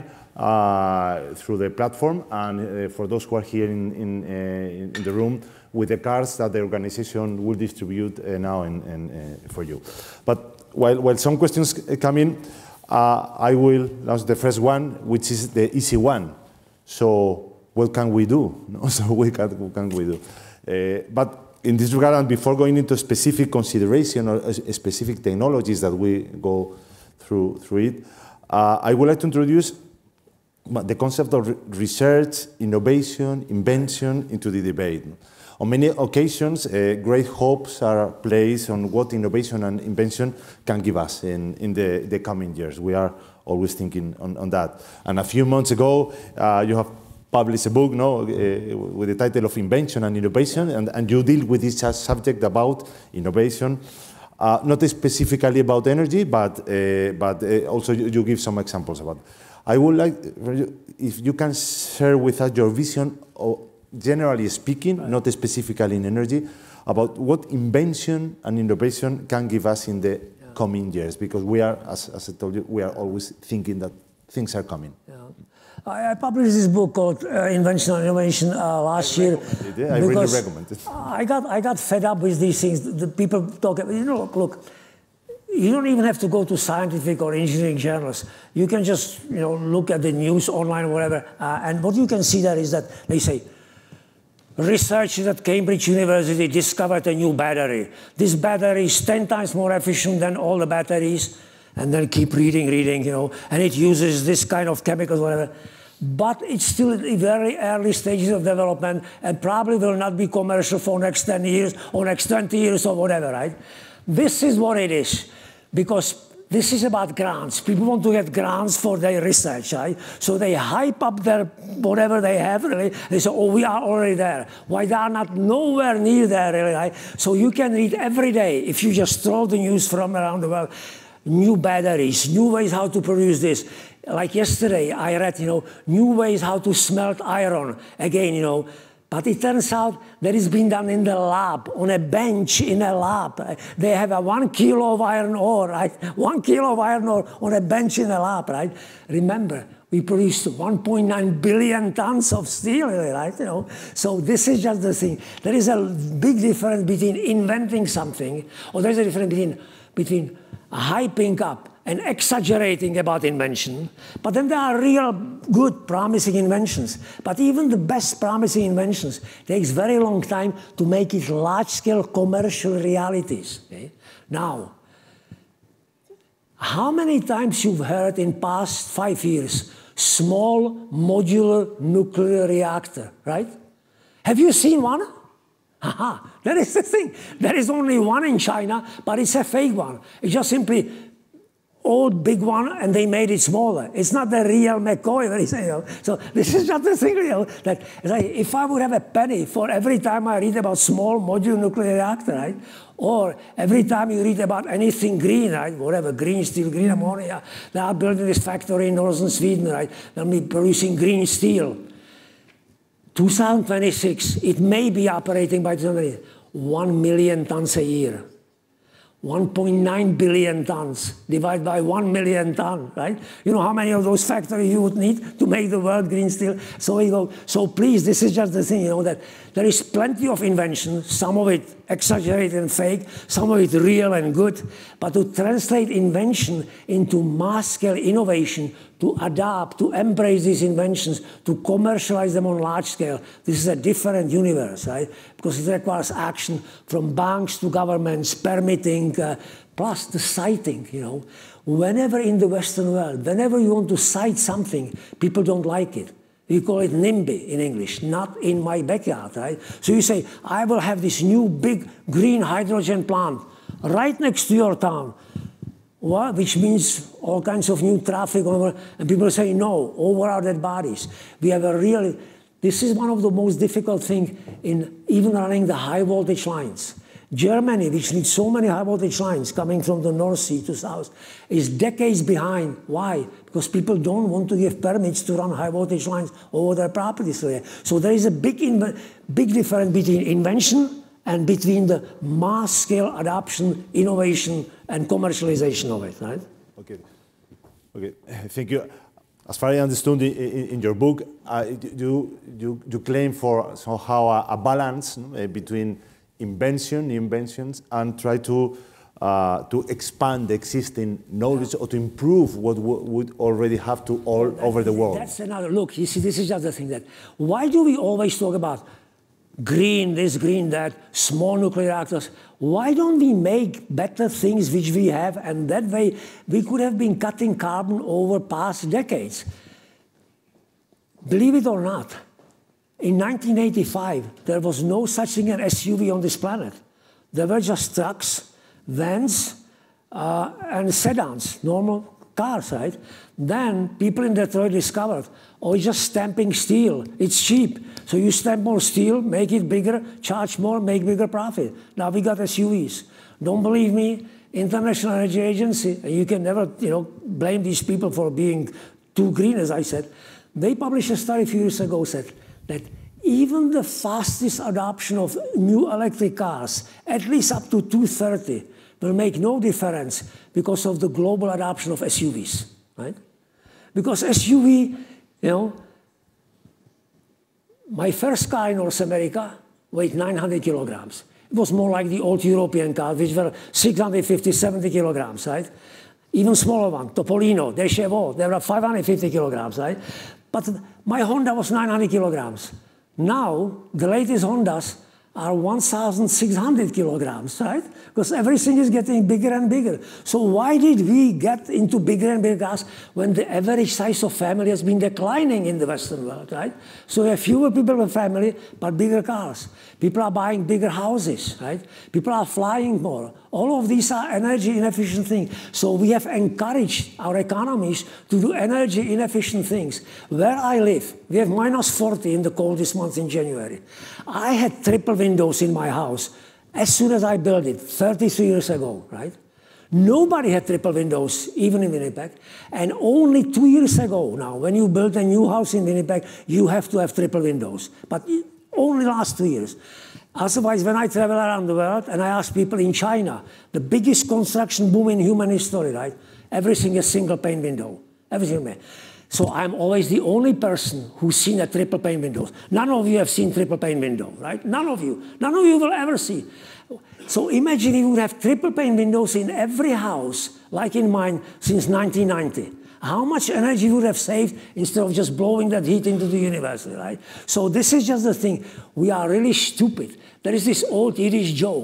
uh, through the platform, and uh, for those who are here in, in, uh, in the room with the cards that the organization will distribute uh, now in, in, uh, for you. But while, while some questions come in, uh, I will launch the first one, which is the easy one. So what can we do? No? So we can, what can we do? Uh, but in this regard, and before going into specific consideration or uh, specific technologies that we go through, through it, uh, I would like to introduce the concept of research, innovation, invention into the debate. On many occasions, uh, great hopes are placed on what innovation and invention can give us in, in the, the coming years. We are always thinking on, on that. And a few months ago, uh, you have published a book, no, uh, with the title of Invention and Innovation, and, and you deal with this subject about innovation, uh, not specifically about energy, but, uh, but uh, also you, you give some examples about it. I would like, if you can share with us your vision, of, generally speaking, right, not specifically in energy, about what invention and innovation can give us in the yeah. coming years, because we are, as, as I told you, we are always thinking that things are coming. Yeah. I, I published this book called uh, Invention and Innovation uh, last I year. It, I really recommend it. I got, I got fed up with these things. The people talk, you know, look, look, you don't even have to go to scientific or engineering journals. You can just, you know, look at the news online or whatever, uh, and what you can see there is that they say, researchers at Cambridge University discovered a new battery. This battery is ten times more efficient than all the batteries, and then keep reading, reading, you know, and it uses this kind of chemicals, whatever. But it's still in the very early stages of development and probably will not be commercial for next ten years or next twenty years or whatever, right? This is what it is, because this is about grants. People want to get grants for their research, right? So they hype up their whatever they have, really. They say, oh, we are already there. Why they are not nowhere near there, really, right? So you can read every day, if you just throw the news from around the world, new batteries, new ways how to produce this. Like yesterday, I read, you know, new ways how to smelt iron. Again, you know, but it turns out that it's been done in the lab, on a bench in a lab. They have a one kilo of iron ore, right? One kilo of iron ore on a bench in a lab, right? Remember, we produced one point nine billion tons of steel, right? You know, so this is just the thing. There is a big difference between inventing something, or there's a difference between, between hyping up and exaggerating about invention, but then there are real good, promising inventions. But even the best promising inventions takes very long time to make it large-scale commercial realities. Okay? Now, how many times you've heard in past five years, small modular nuclear reactor, right? Have you seen one? Aha, that is the thing. There is only one in China, but it's a fake one. It's just simply old big one and they made it smaller. It's not the real McCoy, you know. So this is just the thing, you know, that like, if I would have a penny for every time I read about small modular nuclear reactor, right? Or every time you read about anything green, right? Whatever, green steel, green ammonia, they are building this factory in northern Sweden, right? They'll be producing green steel. two thousand twenty-six, it may be operating by two thousand twenty, one million tons a year. one point nine billion tons divided by one million tons, right? You know how many of those factories you would need to make the world green steel? So we go, so please, this is just the thing, you know, that there is plenty of invention, some of it exaggerated and fake, some of it real and good, but to translate invention into mass-scale innovation, to adapt, to embrace these inventions, to commercialize them on large scale, this is a different universe, right? Because it requires action from banks to governments, permitting, uh, plus the citing, you know. Whenever in the Western world, whenever you want to cite something, people don't like it. We call it NIMBY in English, not in my backyard, right? So you say, I will have this new big green hydrogen plant right next to your town. Well, which means all kinds of new traffic, and people say, no, over our dead bodies. We have a really, this is one of the most difficult things in even running the high voltage lines. Germany, which needs so many high voltage lines coming from the North Sea to South, is decades behind. Why? Because people don't want to give permits to run high voltage lines over their properties. So there is a big, big difference between invention and between the mass-scale adoption, innovation, and commercialization of it, right? Okay. Okay. Thank you. As far as I understood in, in, in your book, uh, you, you, you claim for somehow a, a balance uh, between invention, new inventions, and try to uh, to expand the existing knowledge or to improve what would already have to all that, over the world. That's another look. You see, this is just the thing that why do we always talk about green this, green that, small nuclear reactors? Why don't we make better things which we have, and that way we could have been cutting carbon over past decades? Believe it or not, in nineteen eighty-five, there was no such thing as S U V on this planet. There were just trucks, vans, uh, and sedans, normal cars, right? Then people in Detroit discovered, oh, it's just stamping steel. It's cheap. So you stamp more steel, make it bigger, charge more, make bigger profit. Now we got S U Vs. Don't believe me? International Energy Agency, and you can never, you know, blame these people for being too green, as I said. They published a study a few years ago said that even the fastest adoption of new electric cars, at least up to two thirty, will make no difference because of the global adoption of S U Vs, right? Because S U V, you know, my first car in North America weighed nine hundred kilograms. It was more like the old European cars, which were six hundred fifty, seventy kilograms, right? Even smaller one, Topolino, Dechevo, they were five hundred fifty kilograms, right? But my Honda was nine hundred kilograms. Now, the latest Hondas are one thousand six hundred kilograms, right? Because everything is getting bigger and bigger. So why did we get into bigger and bigger cars when the average size of family has been declining in the Western world, right? So we have fewer people per family, but bigger cars. People are buying bigger houses, right? People are flying more. All of these are energy inefficient things. So we have encouraged our economies to do energy inefficient things. Where I live, we have minus forty in the coldest month in January. I had triple windows in my house as soon as I built it, thirty-three years ago, right? Nobody had triple windows, even in Winnipeg. And only two years ago now, when you build a new house in Winnipeg, you have to have triple windows. But only last two years. Otherwise, when I travel around the world and I ask people in China, the biggest construction boom in human history, right? Everything is single pane window. Everything. So I'm always the only person who's seen a triple pane window. None of you have seen triple pane window, right? None of you. None of you will ever see. So imagine you would have triple pane windows in every house, like in mine, since nineteen ninety. How much energy you would have saved instead of just blowing that heat into the universe, right? So this is just the thing. We are really stupid. There is this old Yiddish joke.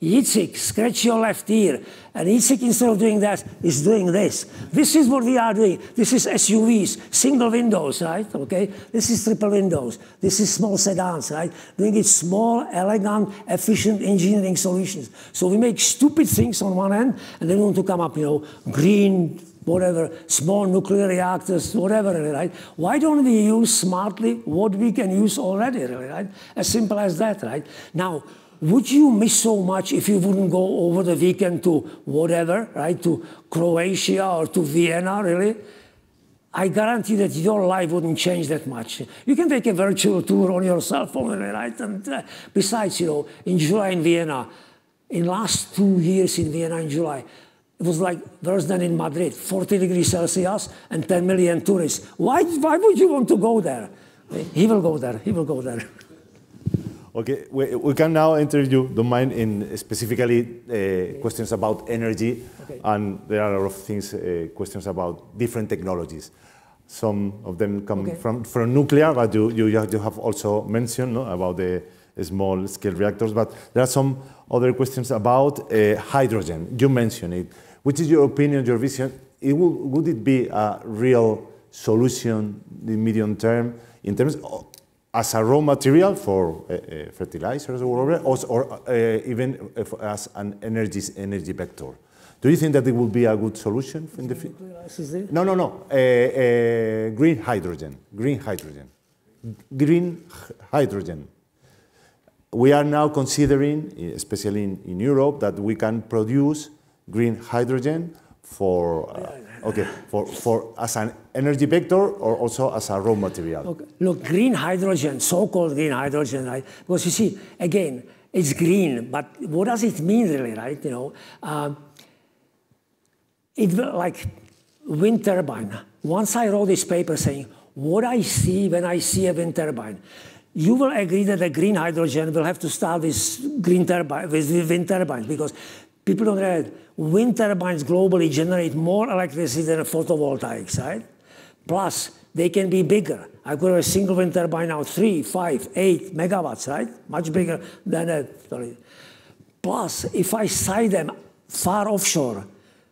Yitzhak, scratch your left ear. And Yitzhak, instead of doing that, is doing this. This is what we are doing. This is S U Vs, single windows, right? Okay? This is triple windows. This is small sedans, right? Doing it small, elegant, efficient engineering solutions. So we make stupid things on one end, and then we want to come up, you know, green, whatever, small nuclear reactors, whatever, right? Why don't we use smartly what we can use already, really, right? As simple as that, right? Now, would you miss so much if you wouldn't go over the weekend to whatever, right? To Croatia or to Vienna, really? I guarantee that your life wouldn't change that much. You can take a virtual tour on your cell phone, right? And uh, besides, you know, in July in Vienna, in last two years in Vienna in July, it was like worse than in Madrid, forty degrees Celsius and ten million tourists. Why, why would you want to go there? He will go there, he will go there. Okay, we, we can now interview the mind in specifically uh, questions about energy, okay. And there are a lot of things, uh, questions about different technologies. Some of them come okay. from, from nuclear, but you, you, you have also mentioned, no, about the small-scale reactors, but there are some other questions about uh, hydrogen. You mentioned it. Which is your opinion, your vision? It will, would it be a real solution in the medium term in terms of as a raw material for uh, uh, fertilizers or whatever, or, or uh, even as an energy, energy vector? Do you think that it will be a good solution in the future? No, no, no. Uh, uh, green hydrogen. Green hydrogen. Green hydrogen. We are now considering, especially in, in Europe, that we can produce green hydrogen for, uh, okay, for, for as an energy vector or also as a raw material. Okay. Look, green hydrogen, so-called green hydrogen, right? Because you see, again, it's green, but what does it mean really, right? You know, um, it like wind turbine. Once I wrote this paper saying, what I see when I see a wind turbine, you will agree that the green hydrogen will have to start this green turbine, with wind turbines, because people don't realize wind turbines globally generate more electricity than photovoltaics, right? Plus, they can be bigger. I could have a single wind turbine now, three, five, eight megawatts, right? Much bigger than a, sorry. Plus, if I site them far offshore,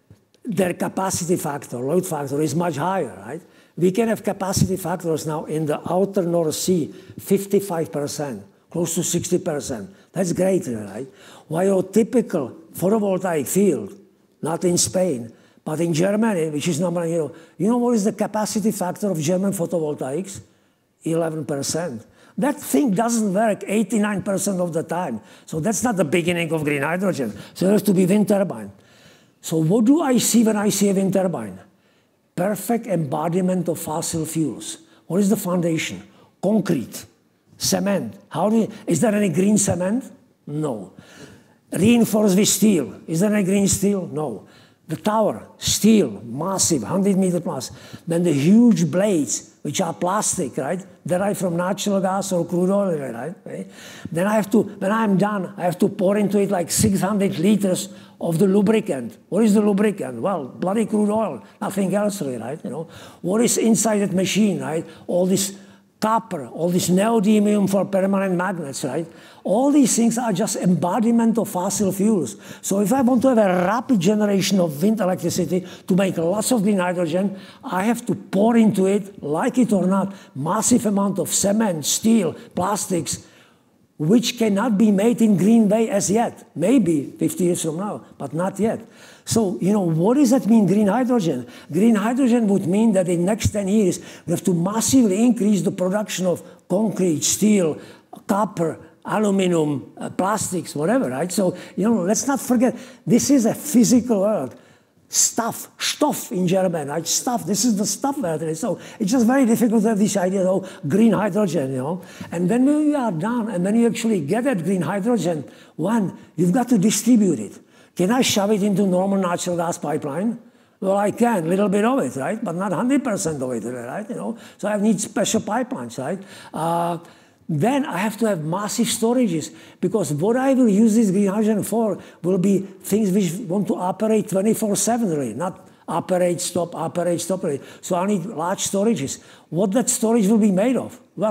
their capacity factor, load factor is much higher, right? We can have capacity factors now in the outer North Sea, fifty-five percent, close to sixty percent. That's great, right? While a typical photovoltaic field, not in Spain, but in Germany, which is number, you know, you know what is the capacity factor of German photovoltaics? eleven percent. That thing doesn't work eighty-nine percent of the time. So that's not the beginning of green hydrogen. So there has to be wind turbine. So what do I see when I see a wind turbine? Perfect embodiment of fossil fuels. What is the foundation? Concrete, cement. How do you, is there any green cement? No. Reinforced with steel. Is there any green steel? No. The tower, steel, massive, one hundred meter plus. Then the huge blades, which are plastic, right? Derived from natural gas or crude oil, right? right? Then I have to, when I'm done, I have to pour into it like six hundred liters of the lubricant. What is the lubricant? Well, bloody crude oil, nothing else really, right? You know, what is inside that machine, right? All this copper, all this neodymium for permanent magnets, right? All these things are just embodiment of fossil fuels. So if I want to have a rapid generation of wind electricity to make lots of green hydrogen, I have to pour into it, like it or not, massive amount of cement, steel, plastics, which cannot be made in green way as yet. Maybe fifty years from now, but not yet. So, you know, what does that mean, green hydrogen? Green hydrogen would mean that in the next ten years, we have to massively increase the production of concrete, steel, copper, aluminum, uh, plastics, whatever, right? So, you know, let's not forget, this is a physical world. Stuff, Stoff in German, right? Stuff, this is the stuff world. So it's just very difficult to have this idea of green hydrogen, you know? And when we are done, and when you actually get that green hydrogen, one, you've got to distribute it. Can I shove it into normal natural gas pipeline? Well, I can, a little bit of it, right? But not one hundred percent of it, right? You know? So I need special pipelines, right? Uh, then I have to have massive storages, because what I will use this green hydrogen for will be things which want to operate twenty-four seven, really, not operate, stop, operate, stop. Really. So I need large storages. What that storage will be made of? Well,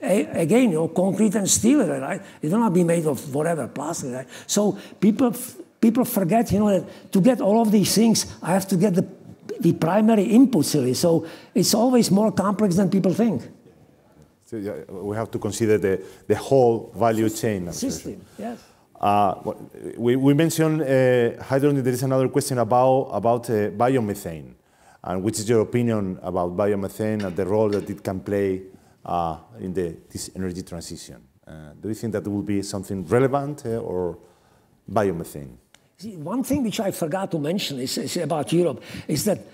again, you know, concrete and steel, right? It will not be made of whatever, plastic, right? So people, people forget, you know, that to get all of these things, I have to get the, the primary inputs, really. So it's always more complex than people think. So yeah, we have to consider the, the whole value chain. System, yes. Uh, we, we mentioned uh, hydrogen. There is another question about, about uh, biomethane. And which is your opinion about biomethane and the role that it can play uh, in the, this energy transition? Uh, do you think that will be something relevant uh, or biomethane? See, one thing which I forgot to mention is, is about Europe is that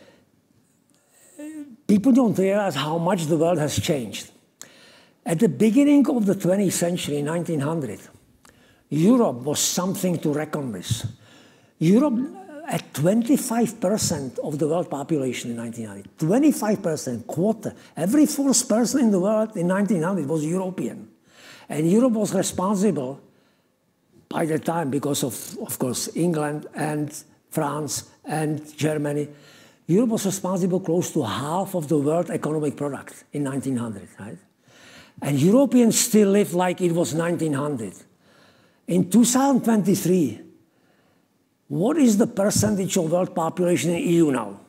people don't realize how much the world has changed. At the beginning of the twentieth century, nineteen hundred, Europe was something to reckon with. Europe at twenty-five percent of the world population in nineteen hundred. twenty-five percent, quarter. Every fourth person in the world in nineteen hundred was European. And Europe was responsible by the time, because of, of course, England and France and Germany, Europe was responsible close to half of the world economic product in nineteen hundred, right? And Europeans still live like it was nineteen hundred. In two thousand twenty-three, what is the percentage of world population in E U now?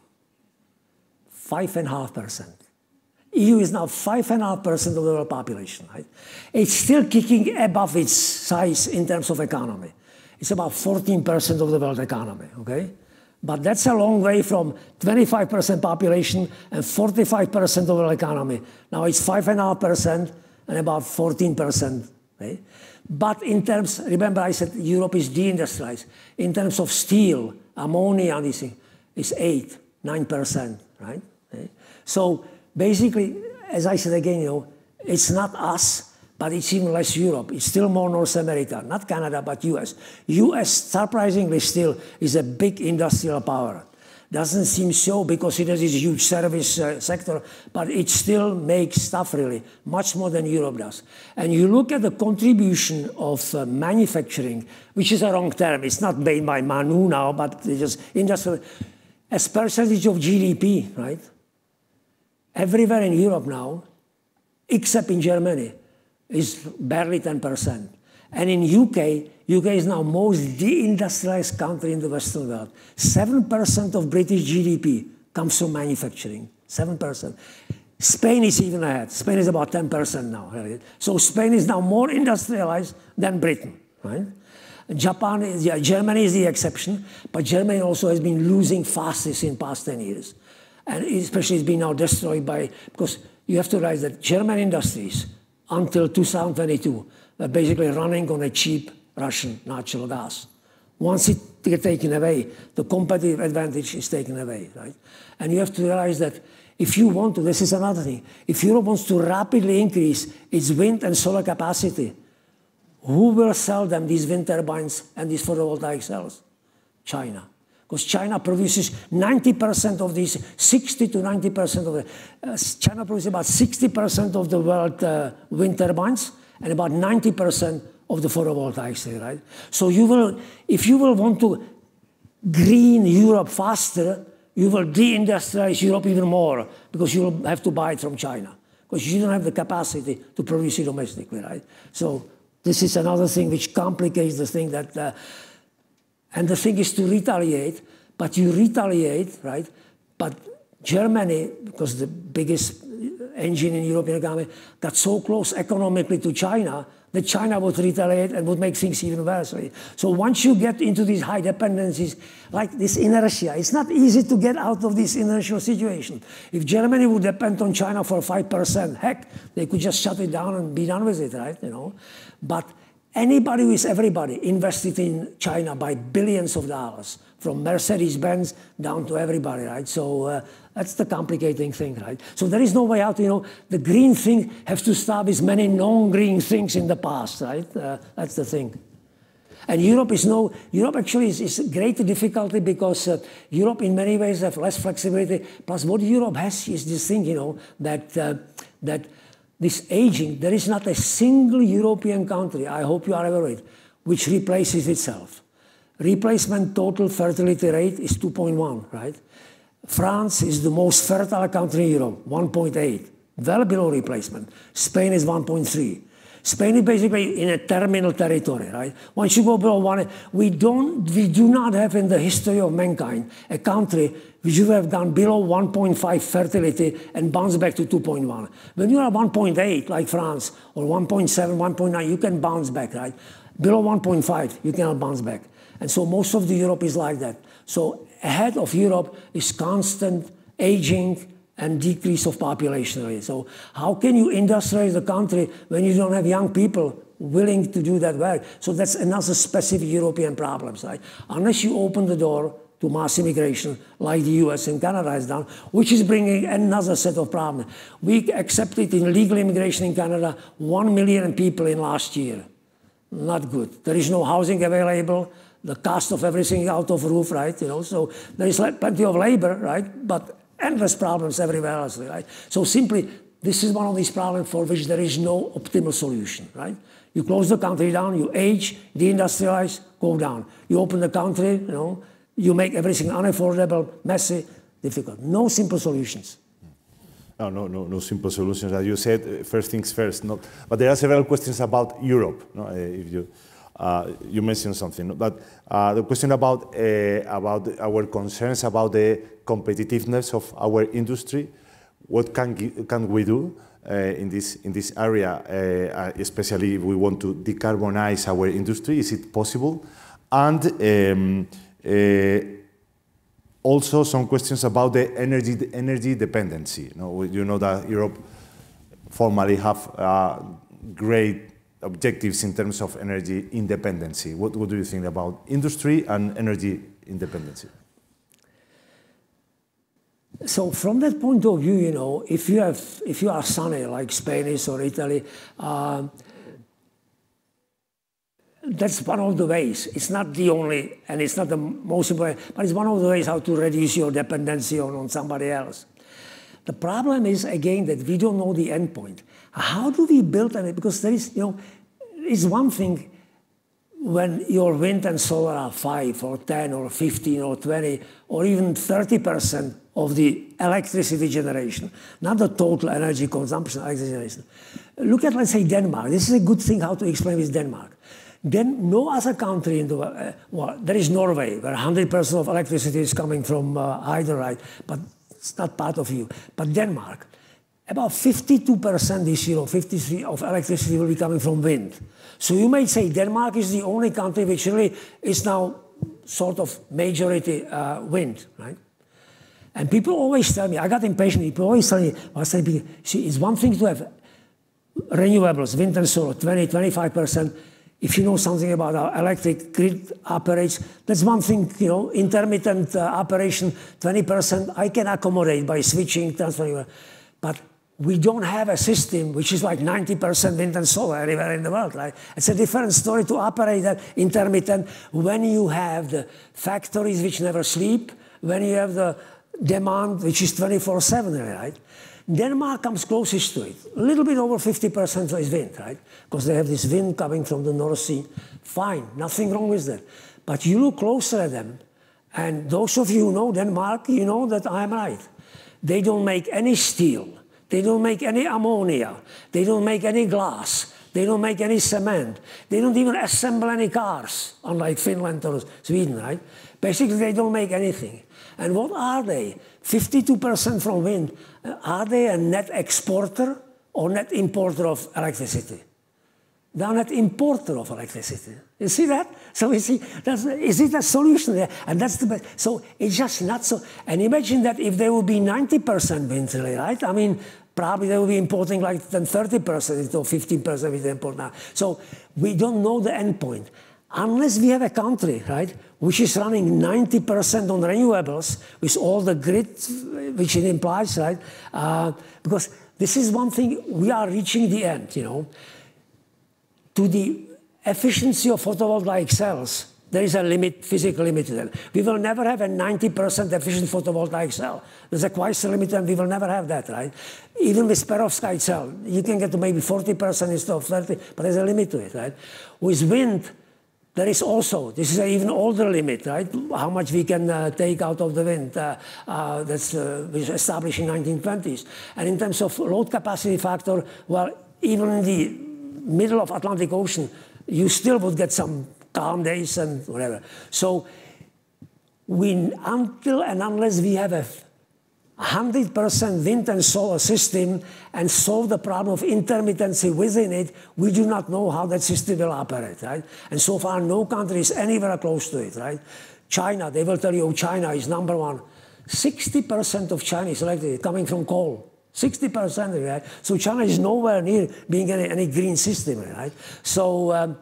Five and a half percent. E U is now five and a half percent of the world population, right? It's still kicking above its size in terms of economy. It's about fourteen percent of the world economy, okay? But that's a long way from twenty-five percent population and forty-five percent of the world economy. Now it's five and a half percent and about fourteen percent, right? But in terms, remember I said Europe is deindustrialized. In terms of steel, ammonia, and this thing, it's eight, nine percent, right? Okay? So basically, as I said again, you know, it's not us, but it's even less Europe. It's still more North America, not Canada, but U S. U S, surprisingly still, is a big industrial power. Doesn't seem so because it has this huge service uh, sector, but it still makes stuff really, much more than Europe does. And you look at the contribution of uh, manufacturing, which is a wrong term. It's not made by Manu now, but it's just industrial, as percentage of G D P, right? Everywhere in Europe now, except in Germany, is barely ten percent. And in U K, U K is now most deindustrialized country in the Western world. seven percent of British G D P comes from manufacturing, seven percent. Spain is even ahead. Spain is about ten percent now. Right? So Spain is now more industrialized than Britain, right? Japan is, yeah, Germany is the exception, but Germany also has been losing fastest in past ten years. And especially it's been now destroyed by, because you have to realize that German industries, until two thousand twenty-two, were basically running on a cheap Russian natural gas. Once it gets taken away, the competitive advantage is taken away, right? And you have to realize that if you want to, this is another thing, if Europe wants to rapidly increase its wind and solar capacity, who will sell them these wind turbines and these photovoltaic cells? China. Because China produces ninety percent of these, sixty to ninety percent of the, uh, China produces about sixty percent of the world uh, wind turbines and about ninety percent of the photovoltaics, right? So you will, if you will want to green Europe faster, you will deindustrialize Europe even more because you will have to buy it from China because you don't have the capacity to produce it domestically, right? So this is another thing which complicates the thing that, uh, and the thing is to retaliate, but you retaliate, right? But Germany, because the biggest engine in European economy, got so close economically to China that China would retaliate and would make things even worse. Right? So once you get into these high dependencies, like this inertia, it's not easy to get out of this inertial situation. If Germany would depend on China for five percent, heck, they could just shut it down and be done with it, right? You know? But anybody who is everybody invested in China by billions of dollars, from Mercedes-Benz down to everybody, right? So uh, that's the complicating thing, right? So there is no way out, you know, the green thing has to stop with many non-green things in the past, right? Uh, that's the thing. And Europe is no, Europe actually is, is great difficulty because uh, Europe in many ways have less flexibility. Plus what Europe has is this thing, you know, that, uh, that this aging, there is not a single European country, I hope you are aware of it, which replaces itself. Replacement total fertility rate is two point one, right? France is the most fertile country in Europe, one point eight. well below replacement. Spain is one point three. Spain is basically in a terminal territory, right? Once you go below one, we don't, we do not have in the history of mankind a country which would have gone below one point five fertility and bounced back to two point one. When you are one point eight, like France, or one point seven, one point nine, you can bounce back, right? Below one point five, you cannot bounce back. And so most of the Europe is like that. So ahead of Europe is constant aging and decrease of population rate. So how can you industrialize the country when you don't have young people willing to do that work? So that's another specific European problem, right? Unless you open the door to mass immigration, like the U S and Canada has done, which is bringing another set of problems. We accepted in legal immigration in Canada one million people in last year. Not good. There is no housing available. The cost of everything out of roof, right? You know, so there is plenty of labor, right? But endless problems everywhere else, right? So simply, this is one of these problems for which there is no optimal solution, right? You close the country down, you age, deindustrialize, go down. You open the country, you know, you make everything unaffordable, messy, difficult. No simple solutions. No, no, no, no simple solutions. As you said, first things first. Not, but there are several questions about Europe. No, if you uh, you mentioned something, but uh, the question about uh, about our concerns about the competitiveness of our industry. What can can we do uh, in this in this area, uh, especially if we want to decarbonize our industry? Is it possible? And um, uh, also some questions about the energy the energy dependency. You know, you know that Europe formally have uh, great objectives in terms of energy independency. What, what do you think about industry and energy independency? So from that point of view, you know, if you have, if you are sunny like Spain is or Italy, uh, that's one of the ways. It's not the only, and it's not the most important, but it's one of the ways how to reduce your dependency on, on somebody else. The problem is, again, that we don't know the end point. How do we build it? Because there is, you know, it's one thing when your wind and solar are five or ten or fifteen or twenty or even thirty percent of the electricity generation, not the total energy consumption, electricity generation. Look at, let's say, Denmark. This is a good thing how to explain with Denmark. Then no other country in the world, uh, well, there is Norway, where one hundred percent of electricity is coming from uh, hydro, right? But it's not part of you. But Denmark, about fifty-two percent this year, or fifty-three of electricity will be coming from wind. So you may say Denmark is the only country which really is now sort of majority uh, wind, right? And people always tell me, I got impatient, people always tell me, I say, see, it's one thing to have renewables, wind and solar, twenty, twenty-five percent. If you know something about how electric grid operates, that's one thing, you know, intermittent uh, operation, twenty percent, I can accommodate by switching, transferring. But we don't have a system which is like ninety percent wind and solar everywhere in the world, right? It's a different story to operate that intermittent when you have the factories which never sleep, when you have the demand which is twenty-four seven, right? Denmark comes closest to it. A little bit over fifty percent is wind, right? Because they have this wind coming from the North Sea. Fine, nothing wrong with that. But you look closer at them, and those of you who know Denmark, you know that I'm right. They don't make any steel. They don't make any ammonia. They don't make any glass. They don't make any cement. They don't even assemble any cars, unlike Finland or Sweden, right? Basically, they don't make anything. And what are they? fifty-two percent from wind. Are they a net exporter or net importer of electricity? They are net importer of electricity. You see that? So you see, that's, is it a solution there? And that's the best. So it's just not so. And imagine that if there would be ninety percent wind, right? I mean, probably they will be importing like then thirty percent or fifteen percent we import now. So we don't know the end point. Unless we have a country, right, which is running ninety percent on renewables with all the grid which it implies, right? Uh, because this is one thing, we are reaching the end, you know. To the efficiency of photovoltaic cells, there is a limit, physical limit to them. We will never have a ninety percent efficient photovoltaic cell. There's a quite limit, and we will never have that, right? Even with perovskite cell, you can get to maybe forty percent instead of thirty, but there's a limit to it, right? With wind, there is also, this is an even older limit, right? How much we can uh, take out of the wind. Uh, uh, that's uh, was established in nineteen twenties. And in terms of load capacity factor, well, even in the middle of Atlantic Ocean, you still would get some calm days and whatever. So we, until and unless we have a one hundred percent wind and solar system and solve the problem of intermittency within it, we do not know how that system will operate, right? And so far, no country is anywhere close to it, right? China, they will tell you, oh, China is number one. sixty percent of Chinese electricity is coming from coal. sixty percent, right? So China is nowhere near being any, any green system, right? So um,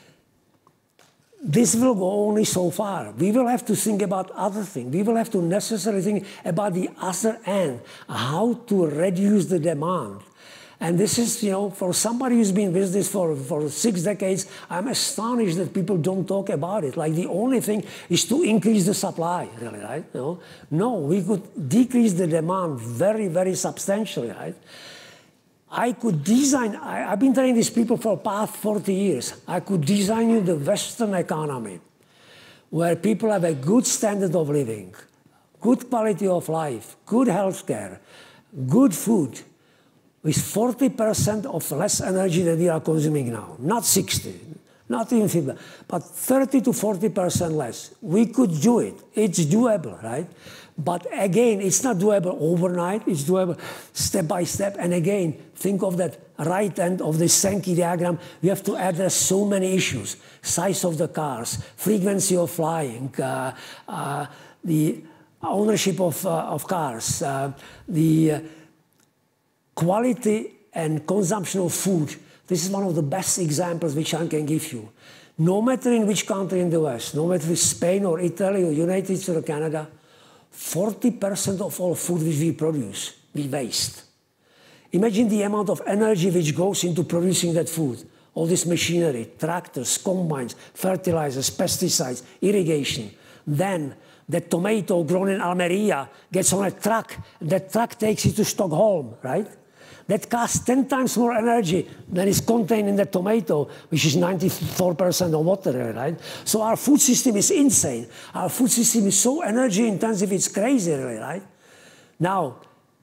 this will go only so far. We will have to think about other things. We will have to necessarily think about the other end, how to reduce the demand. And this is, you know, for somebody who's been with this for, for six decades, I'm astonished that people don't talk about it. Like the only thing is to increase the supply, really, right? You know? No, we could decrease the demand very, very substantially, right? I could design, I, I've been telling these people for the past forty years, I could design you the Western economy where people have a good standard of living, good quality of life, good health care, good food, with forty percent of less energy than we are consuming now. Not sixty, not even fifty, but thirty to forty percent less. We could do it. It's doable, right? But again, it's not doable overnight. It's doable step by step. And again, think of that right end of this Sankey diagram. We have to address so many issues. Size of the cars, frequency of flying, uh, uh, the ownership of, uh, of cars, uh, the uh, quality and consumption of food. This is one of the best examples which I can give you. No matter in which country in the West, no matter if it's Spain or Italy or United States or Canada, forty percent of all food which we produce, we waste. Imagine the amount of energy which goes into producing that food. All this machinery, tractors, combines, fertilizers, pesticides, irrigation. Then the tomato grown in Almeria gets on a truck. That truck takes it to Stockholm, right? That costs ten times more energy than is contained in the tomato, which is ninety-four percent of water, right? So our food system is insane. Our food system is so energy intensive, it's crazy, really, right? Now,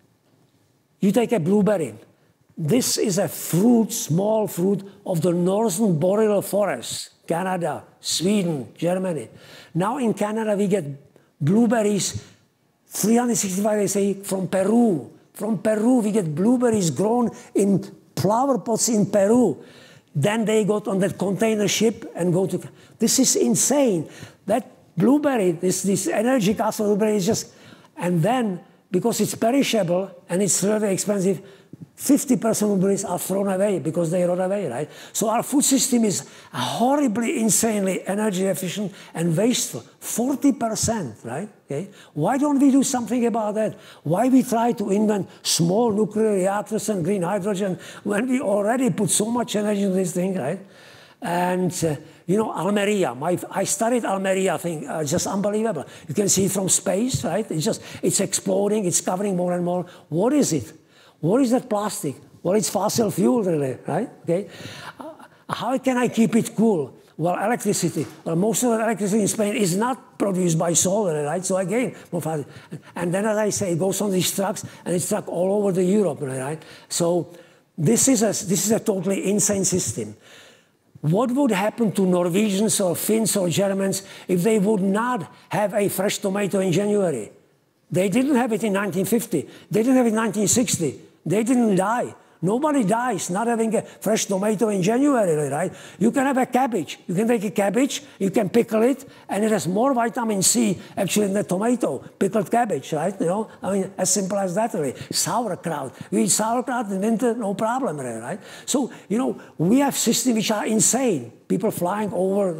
you take a blueberry. This is a fruit, small fruit of the northern boreal forest, Canada, Sweden, Germany. Now in Canada, we get blueberries three hundred sixty-five days a year from Peru. From Peru, we get blueberries grown in flower pots in Peru. Then they got on that container ship and go to... This is insane. That blueberry, this, this energy cost of blueberry is just... And then, because it's perishable and it's really expensive, fifty percent of blueberries are thrown away because they rot away, right? So our food system is horribly, insanely energy efficient and wasteful. forty percent, right? Okay. Why don't we do something about that? Why we try to invent small nuclear reactors and green hydrogen when we already put so much energy into this thing, right? And, uh, you know, Almeria, my, I studied Almeria thing, uh, just unbelievable. You can see it from space, right? It's just, it's exploding, it's covering more and more. What is it? What is that plastic? Well, it's fossil fuel, really, right? Okay. Uh, how can I keep it cool? Well, electricity. Well, most of the electricity in Spain is not produced by solar, right? So again, more fast. And then, as I say, it goes on these trucks, and it's trucked all over the Europe, right? So this is a this is a totally insane system. What would happen to Norwegians or Finns or Germans if they would not have a fresh tomato in January? They didn't have it in nineteen fifty. They didn't have it in nineteen sixty. They didn't die. Nobody dies not having a fresh tomato in January, right? You can have a cabbage. You can take a cabbage, you can pickle it, and it has more vitamin C actually than the tomato, pickled cabbage, right? You know, I mean, as simple as that, really. Sauerkraut. We eat sauerkraut in winter, no problem, really, right? So, you know, we have systems which are insane. People flying over,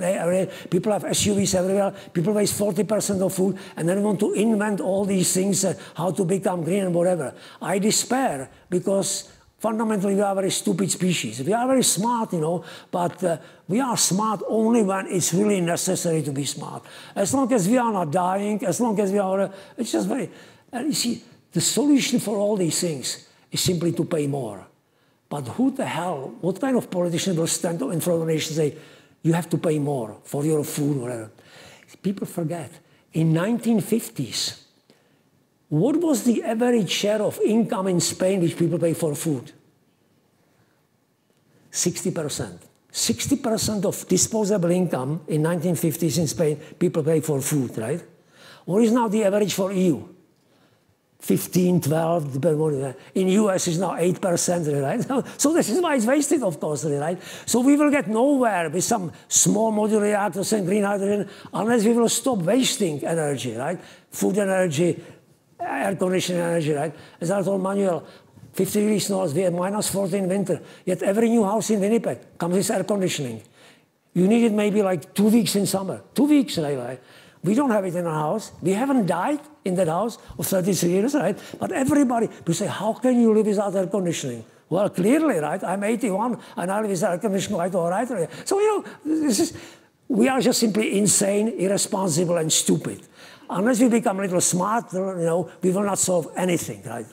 people have S U Vs everywhere, people waste forty percent of food, and then want to invent all these things, uh, how to become green and whatever. I despair, because fundamentally we are a very stupid species. We are very smart, you know, but uh, we are smart only when it's really necessary to be smart. As long as we are not dying, as long as we are, uh, it's just very, and you see, the solution for all these things is simply to pay more. But who the hell, what kind of politician will stand in front of the nation and say, you have to pay more for your food, whatever. People forget, in nineteen fifties, what was the average share of income in Spain which people pay for food? sixty percent. sixty percent of disposable income in nineteen fifties in Spain, people pay for food, right? What is now the average for E U? fifteen, twelve, in U S it's now eight percent, right? So this is why it's wasted, of course, right? So we will get nowhere with some small modular reactors and green hydrogen unless we will stop wasting energy, right? Food energy, air conditioning energy, right? As I told Manuel, fifty degrees north, we have minus forty in winter, yet every new house in Winnipeg comes with air conditioning. You need it maybe like two weeks in summer, two weeks, right? We don't have it in our house. We haven't died in that house of thirty-three years, right? But everybody, we say, how can you live without air conditioning? Well, clearly, right? I'm eighty-one, and I live without air conditioning quite all right. So, you know, this is, we are just simply insane, irresponsible, and stupid. Unless we become a little smarter, you know, we will not solve anything, right?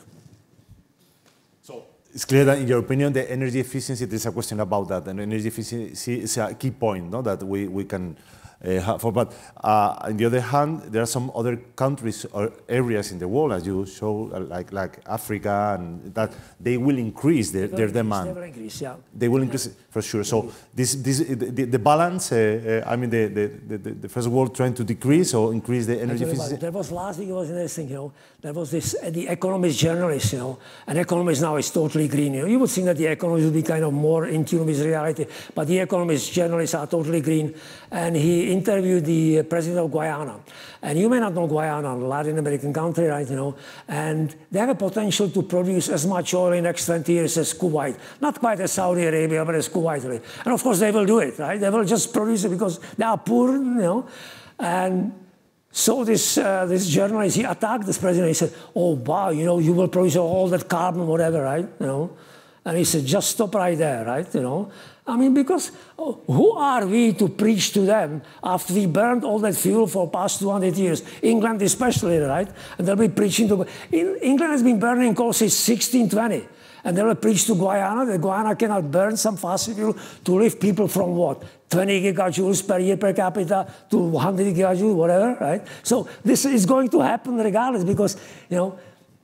So it's clear that, in your opinion, the energy efficiency, there's a question about that, and energy efficiency is a key point, no, that we, we can uh, have for. But uh, on the other hand, there are some other countries or areas in the world, as you show, uh, like, like Africa, and that they will increase their, their increase, demand. They will increase, yeah. They will increase, yeah. For sure. So this, this, the, the balance, uh, uh, I mean, the, the, the, the first world trying to decrease or increase the energy efficiency. There was last week, it was interesting, you know, there was this, uh, the economist journalist, you know, and economist now is totally green. You know, you would think that the economists would be kind of more in tune with reality, but the economist journalists are totally green. And he interviewed the president of Guyana. And you may not know Guyana, a Latin American country, right, you know, and they have a potential to produce as much oil in the next twenty years as Kuwait. Not quite as Saudi Arabia, but as Kuwait. Right? And of course they will do it, right? They will just produce it because they are poor, you know. And so this, uh, this journalist, he attacked this president. He said, oh, wow, you know, you will produce all that carbon, whatever, right, you know. And he said, just stop right there, right, you know. I mean, because oh, who are we to preach to them after we burned all that fuel for past two hundred years? England especially, right? And they'll be preaching to... In, England has been burning coal since sixteen twenty. And they will preach to Guyana that Guyana cannot burn some fossil fuel to lift people from what? twenty gigajoules per year per capita to one hundred gigajoules, whatever, right? So this is going to happen regardless because, you know,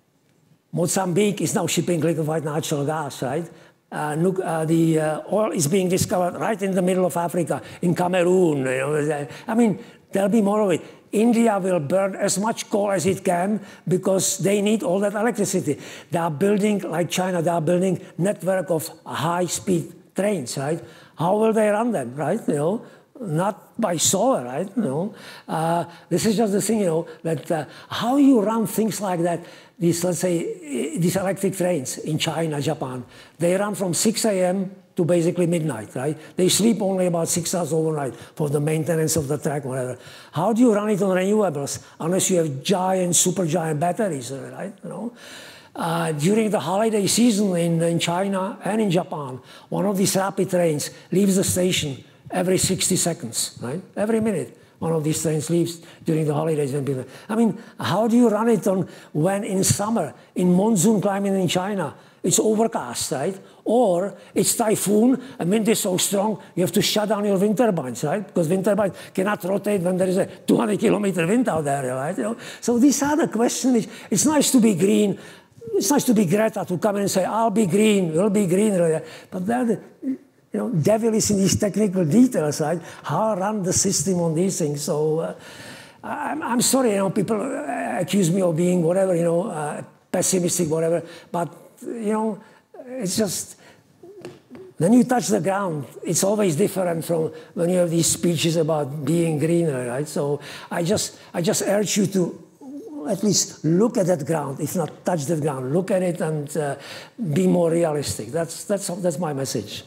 Mozambique is now shipping liquefied natural gas, right? Uh, look, uh, the uh, oil is being discovered right in the middle of Africa, in Cameroon. You know, I mean, there'll be more of it. India will burn as much coal as it can because they need all that electricity. They are building, like China, they are building network of high-speed trains, right? How will they run them, right? You know, not by solar, right? You know, uh, this is just the thing, you know, that uh, how you run things like that. These, let's say, these electric trains in China, Japan, they run from six A M to basically midnight, right? They sleep only about six hours overnight for the maintenance of the track, whatever. How do you run it on renewables unless you have giant, super giant batteries, right? You know, uh, during the holiday season in, in China and in Japan, one of these rapid trains leaves the station every sixty seconds, right? Every minute. One of these trains leaves during the holidays. And people, I mean, how do you run it on when in summer, in monsoon climate in China, it's overcast, right? Or it's typhoon, and wind is so strong, you have to shut down your wind turbines, right? Because wind turbines cannot rotate when there is a two hundred kilometer wind out there, right? You know? So these are the questions. It's nice to be green. It's nice to be Greta, to come in and say, I'll be green, you'll be green. But they're You know, devil is in these technical details, right? How run the system on these things. So uh, I'm, I'm sorry, you know, people accuse me of being whatever, you know, uh, pessimistic, whatever. But, you know, it's just, when you touch the ground, it's always different from when you have these speeches about being greener, right? So I just, I just urge you to at least look at that ground, if not touch that ground. Look at it and uh, be more realistic. That's, that's, that's my message.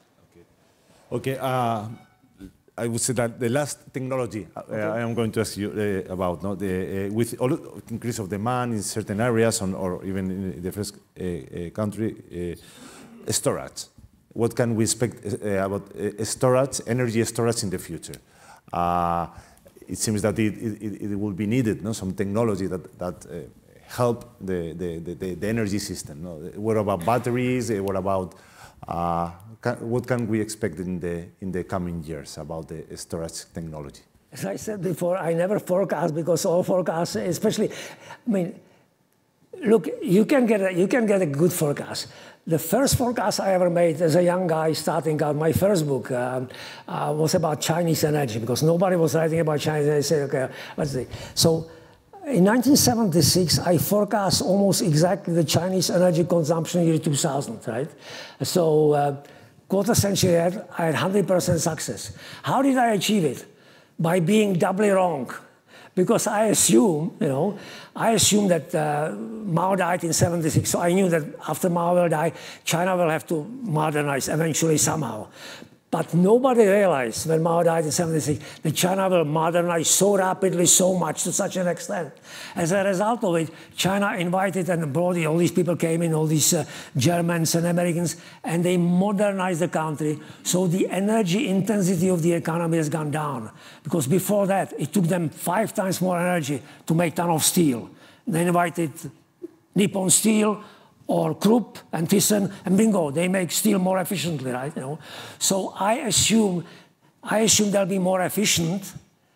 Okay, uh, I would say that the last technology uh, okay. I am going to ask you uh, about, no, the, uh, with all increase of demand in certain areas on, or even in the first uh, uh, country, uh, storage. What can we expect uh, about uh, storage, energy storage in the future? Uh, it seems that it, it, it will be needed, no, some technology that, that uh, help the, the, the, the energy system. No? What about batteries? What about Uh, can, what can we expect in the, in the coming years about the storage technology? As I said before, I never forecast because all forecasts, especially, I mean, look, you can get a, you can get a good forecast. The first forecast I ever made as a young guy starting out, my first book uh, uh, was about Chinese energy because nobody was writing about Chinese energy. I said, okay, let's see. So in nineteen seventy-six, I forecast almost exactly the Chinese energy consumption year two thousand, right? So uh, quarter century ahead, I had one hundred percent success. How did I achieve it? By being doubly wrong. Because I assume, you know, I assume that uh, Mao died in seventy-six, so I knew that after Mao will die, China will have to modernize eventually somehow. But nobody realized when Mao died in seventy-six that China will modernize so rapidly, so much, to such an extent. As a result of it, China invited and brought all these people came in, all these uh, Germans and Americans, and they modernized the country. So the energy intensity of the economy has gone down. Because before that, it took them five times more energy to make a ton of steel. They invited Nippon Steel, or Krupp and Thyssen, and bingo, they make steel more efficiently, right? You know? So I assume, I assume they'll be more efficient,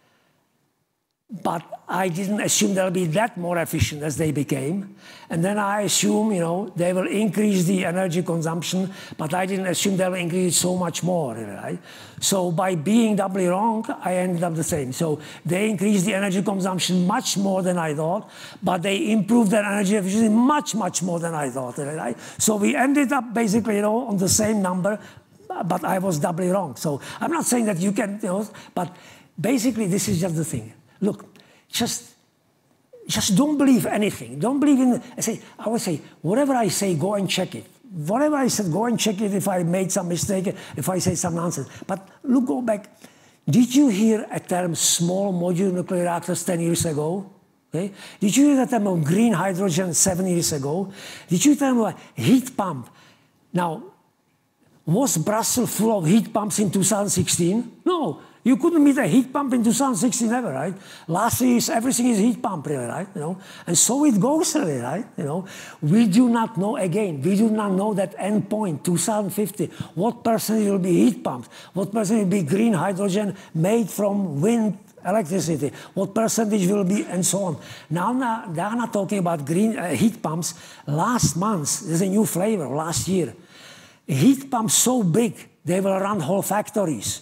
but I didn't assume they'll be that more efficient as they became. And then I assume, you know, they will increase the energy consumption, but I didn't assume they'll increase so much more, right? So by being doubly wrong, I ended up the same. So they increased the energy consumption much more than I thought, but they improved their energy efficiency much, much more than I thought, right? So we ended up basically, you know, on the same number, but I was doubly wrong. So I'm not saying that you can, you know, but basically this is just the thing. Look, just, just don't believe anything. Don't believe in, I say, I would say, whatever I say, go and check it. Whatever I said, go and check it if I made some mistake, if I say some nonsense. But look, go back. Did you hear a term small modular nuclear reactors ten years ago? Okay? Did you hear the term of green hydrogen seven years ago? Did you hear about heat pump? Now, was Brussels full of heat pumps in two thousand sixteen? No. You couldn't meet a heat pump in two thousand sixteen ever, right? Last year, everything is heat pump, really, right? You know, and so it goes, really, right? You know, we do not know, again, we do not know that end point, two thousand fifty, what percentage will be heat pumps, what percentage will be green hydrogen made from wind electricity, what percentage will be, and so on. Now, now they are not talking about green uh, heat pumps. Last month, there's a new flavor, last year. Heat pumps so big, they will run whole factories.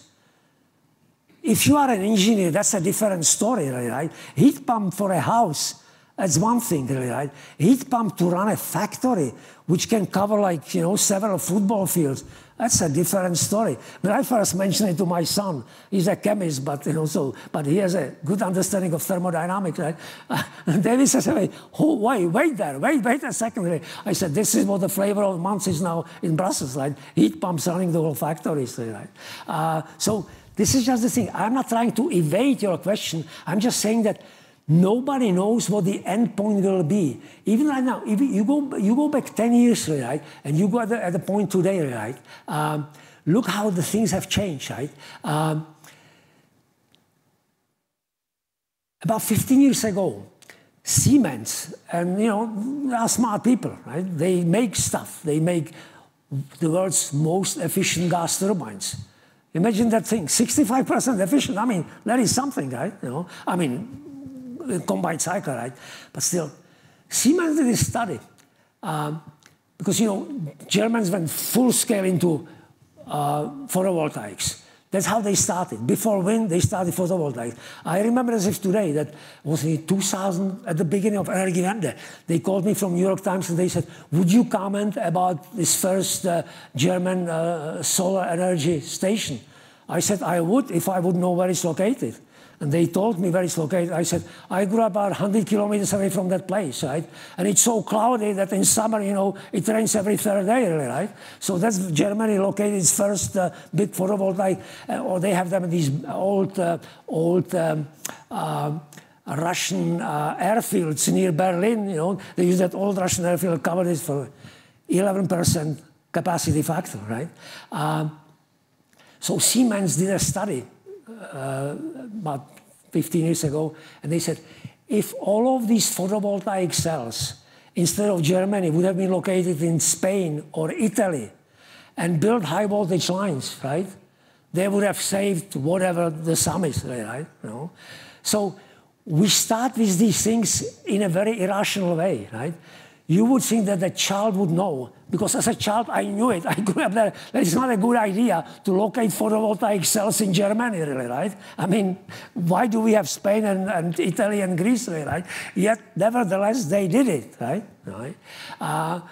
If you are an engineer, that's a different story, right? Heat pump for a house, that's one thing, really, right? Heat pump to run a factory, which can cover, like, you know, several football fields, that's a different story. When I first mentioned it to my son, he's a chemist, but, you know, so, but he has a good understanding of thermodynamics, right? Uh, David says, oh, wait, wait there, wait, wait a second. I said, this is what the flavor of the month is now in Brussels, right? Heat pumps running the whole factories, right? Uh, so, this is just the thing. I'm not trying to evade your question. I'm just saying that nobody knows what the end point will be. Even right now, if you go, you go back ten years, right, and you go at the, at the point today, right, um, look how the things have changed, right? Um, about fifteen years ago, Siemens, and, you know, they are smart people, right? They make stuff. They make the world's most efficient gas turbines. Imagine that thing, sixty-five percent efficient. I mean, that is something, right? You know, I mean, combined cycle, right? But still, Siemens did this study um, because, you know, Germans went full scale into uh, photovoltaics. That's how they started. Before wind, they started photovoltaics. I remember as if today, that was in two thousand, at the beginning of Energy Wende. They called me from New York Times and they said, would you comment about this first uh, German uh, solar energy station? I said, I would if I would know where it's located. And they told me where it's located. I said, I grew up about one hundred kilometers away from that place, right? And it's so cloudy that in summer, you know, it rains every third day, really, right? So that's Germany located its first uh, big photovoltaic, uh, or they have them in these old, uh, old um, uh, Russian uh, airfields near Berlin, you know. They use that old Russian airfield, covered it for eleven percent capacity factor, right? Um, so Siemens did a study Uh, about fifteen years ago, and they said, if all of these photovoltaic cells, instead of Germany, would have been located in Spain or Italy, and built high voltage lines, right? They would have saved whatever the sum is, right? You know? So we start with these things in a very irrational way, right? You would think that the child would know, because as a child I knew it. I grew up there. That it's not a good idea to locate photovoltaic cells in Germany, really, right? I mean, why do we have Spain and, and Italy and Greece, really, right? Yet, nevertheless, they did it, right? right? Uh,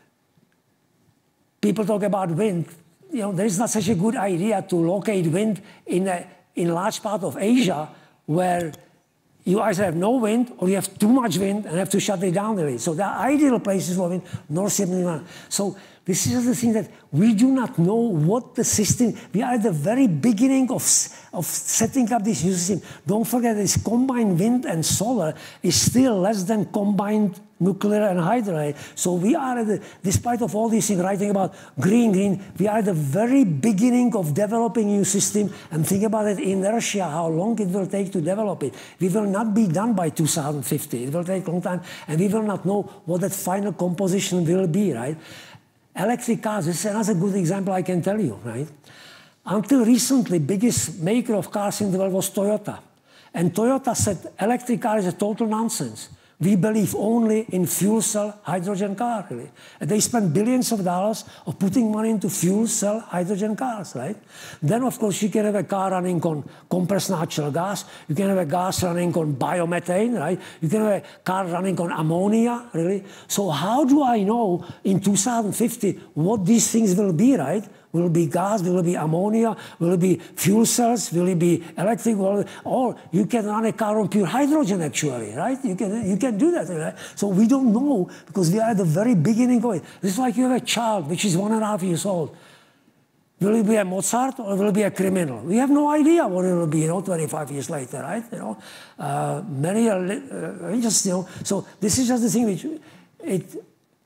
people talk about wind. You know, there is not such a good idea to locate wind in a in large part of Asia where you either have no wind or you have too much wind and have to shut it down really. So there are ideal places for wind, North Sea. So this is the thing that we do not know what the system, we are at the very beginning of, of setting up this new system. Don't forget this combined wind and solar is still less than combined nuclear and hydro. So we are, at the, despite of all these things, writing about green, green, we are at the very beginning of developing a new system, and think about it, inertia, how long it will take to develop it. We will not be done by two thousand fifty. It will take a long time, and we will not know what that final composition will be, right? Electric cars, this is another good example I can tell you, right? Until recently, biggest maker of cars in the world was Toyota. And Toyota said electric car is a total nonsense. We believe only in fuel cell hydrogen car, really. And they spend billions of dollars of putting money into fuel cell hydrogen cars, right? Then, of course, you can have a car running on compressed natural gas. You can have a gas running on biomethane, right? You can have a car running on ammonia, really. So how do I know in two thousand fifty what these things will be, right? Will it be gas? Will it be ammonia? Will it be fuel cells? Will it be electric? Or you can run a car on pure hydrogen, actually, right? You can, you can do that, right? So we don't know, because we are at the very beginning of it. It's like you have a child which is one and a half years old. Will it be a Mozart or will it be a criminal? We have no idea what it will be, you know, twenty-five years later, right? You know, uh, many are uh, just, you know. So this is just the thing which it.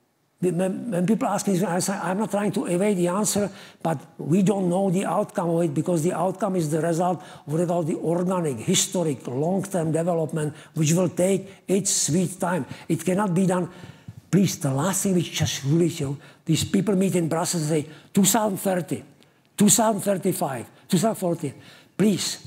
When people ask me, I say, I'm not trying to evade the answer, but we don't know the outcome of it, because the outcome is the result of all the organic, historic, long-term development, which will take its sweet time. It cannot be done. Please, the last thing which just really, you know, these people meet in Brussels and say, two thousand thirty, two thousand thirty-five, two thousand forty. Please,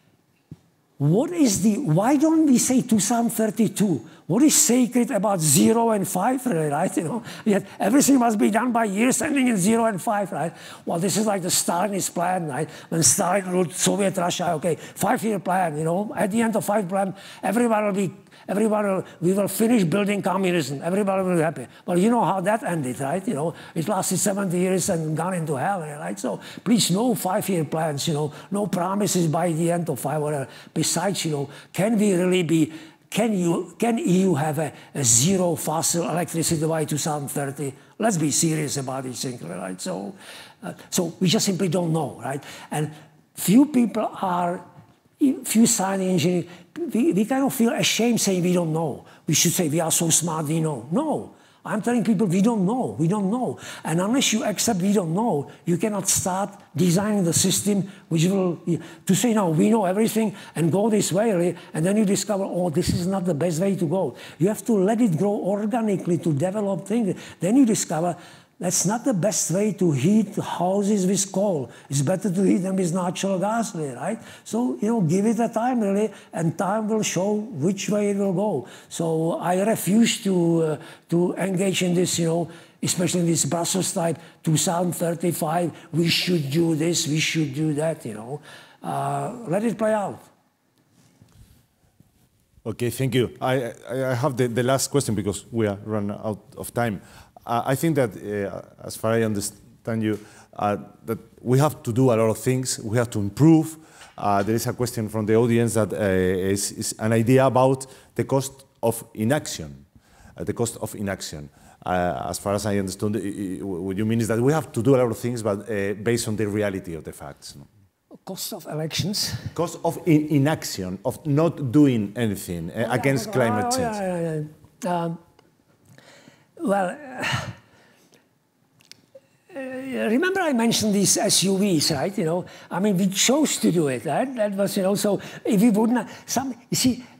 what is the, why don't we say two thousand thirty-two? What is sacred about zero and five, right? You know, yet everything must be done by years ending in zero and five, right? Well, this is like the Stalinist plan, right? When Stalin ruled Soviet Russia, okay, five-year plan, you know, at the end of five plan, everyone will be, everyone will, we will finish building communism. Everybody will be happy. Well, you know how that ended, right? You know, it lasted seventy years and gone into hell, right? So please, no five-year plans, you know, no promises by the end of five, whatever. Besides, you know, can we really be, Can you, can E U have a, a zero fossil electricity by two thousand thirty? Let's be serious about this thing, right? So, uh, so we just simply don't know, right? And few people are, few science engineers, we, we kind of feel ashamed saying we don't know. We should say we are so smart, we know. No. I'm telling people we don't know, we don't know. And unless you accept we don't know, you cannot start designing the system which will, to say, no, we know everything and go this way, and then you discover, oh, this is not the best way to go. You have to let it grow organically to develop things. Then you discover that's not the best way to heat houses with coal. It's better to heat them with natural gas, right? So, you know, give it a time, really, and time will show which way it will go. So I refuse to, uh, to engage in this, you know, especially in this Brussels type, two thousand thirty-five, we should do this, we should do that, you know. Uh, let it play out. Okay, thank you. I, I have the, the last question because we are running out of time. Uh, I think that, uh, as far as I understand you, uh, that we have to do a lot of things. We have to improve. Uh, there is a question from the audience that uh, is, is an idea about the cost of inaction. Uh, the cost of inaction. Uh, as far as I understand, what you mean is that we have to do a lot of things, but uh, based on the reality of the facts. No? Cost of elections? Cost of in inaction, of not doing anything uh, oh, against yeah, climate oh, change. Yeah, yeah, yeah. Um, well, uh, remember I mentioned these S U Vs, right? You know, I mean, we chose to do it, right? That was, you know, so if we wouldn't, some, you see,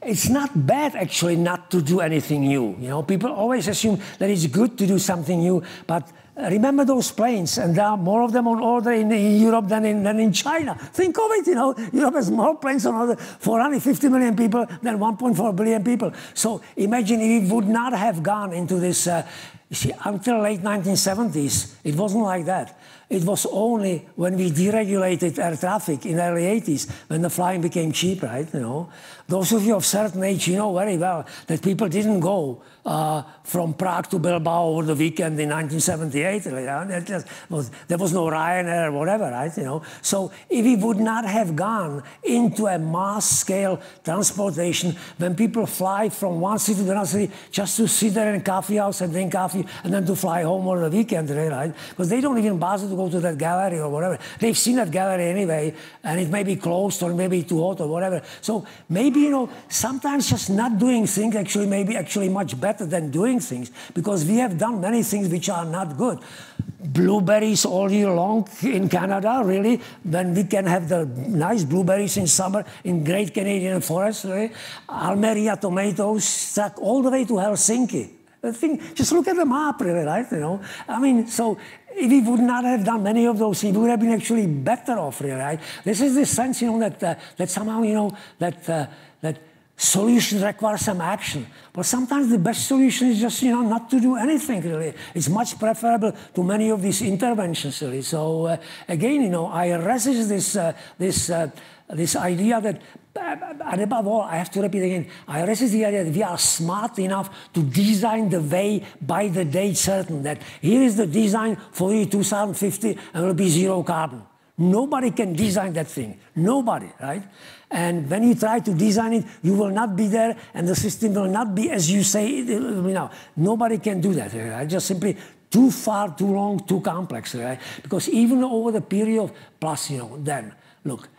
it's not bad actually not to do anything new. You know, people always assume that it's good to do something new, but remember those planes, and there are more of them on order in, in Europe than in, than in China. Think of it, you know, Europe has more planes on order for only fifty million people than one point four billion people. So imagine if we would not have gone into this, uh, you see, until late nineteen seventies, it wasn't like that. It was only when we deregulated air traffic in the early eighties when the flying became cheap, right? You know, those of you of certain age, you know very well that people didn't go uh, from Prague to Bilbao over the weekend in nineteen seventy-eight. You know? That just was, there was no Ryanair or whatever, right? You know, so if we would not have gone into a mass-scale transportation when people fly from one city to another city just to sit there in a coffee house and drink coffee and then to fly home over the weekend, right? Because they don't even bother to go to that gallery or whatever. They've seen that gallery anyway, and it may be closed or maybe too hot or whatever. So maybe, you know, sometimes just not doing things actually may be actually much better than doing things, because we have done many things which are not good. Blueberries all year long in Canada, really, when we can have the nice blueberries in summer in Great Canadian Forest, right? Almeria tomatoes stuck all the way to Helsinki. I think, just look at the map, really, right? You know, I mean, so if we would not have done many of those things, we would have been actually better off, really, right? This is the sense, you know, that uh, that somehow, you know, that uh, that solutions require some action. But sometimes the best solution is just, you know, not to do anything, really. It's much preferable to many of these interventions, really. So uh, again, you know, I resist this uh, this uh, this idea that. And above all, I have to repeat again, I resist the idea that we are smart enough to design the way by the date certain, that here is the design for year two thousand fifty and it will be zero carbon. Nobody can design that thing. Nobody, right? And when you try to design it, you will not be there and the system will not be as you say it will be now. Nobody can do that, right? Just simply too far, too long, too complex, right? Because even over the period, plus, you know, then, look,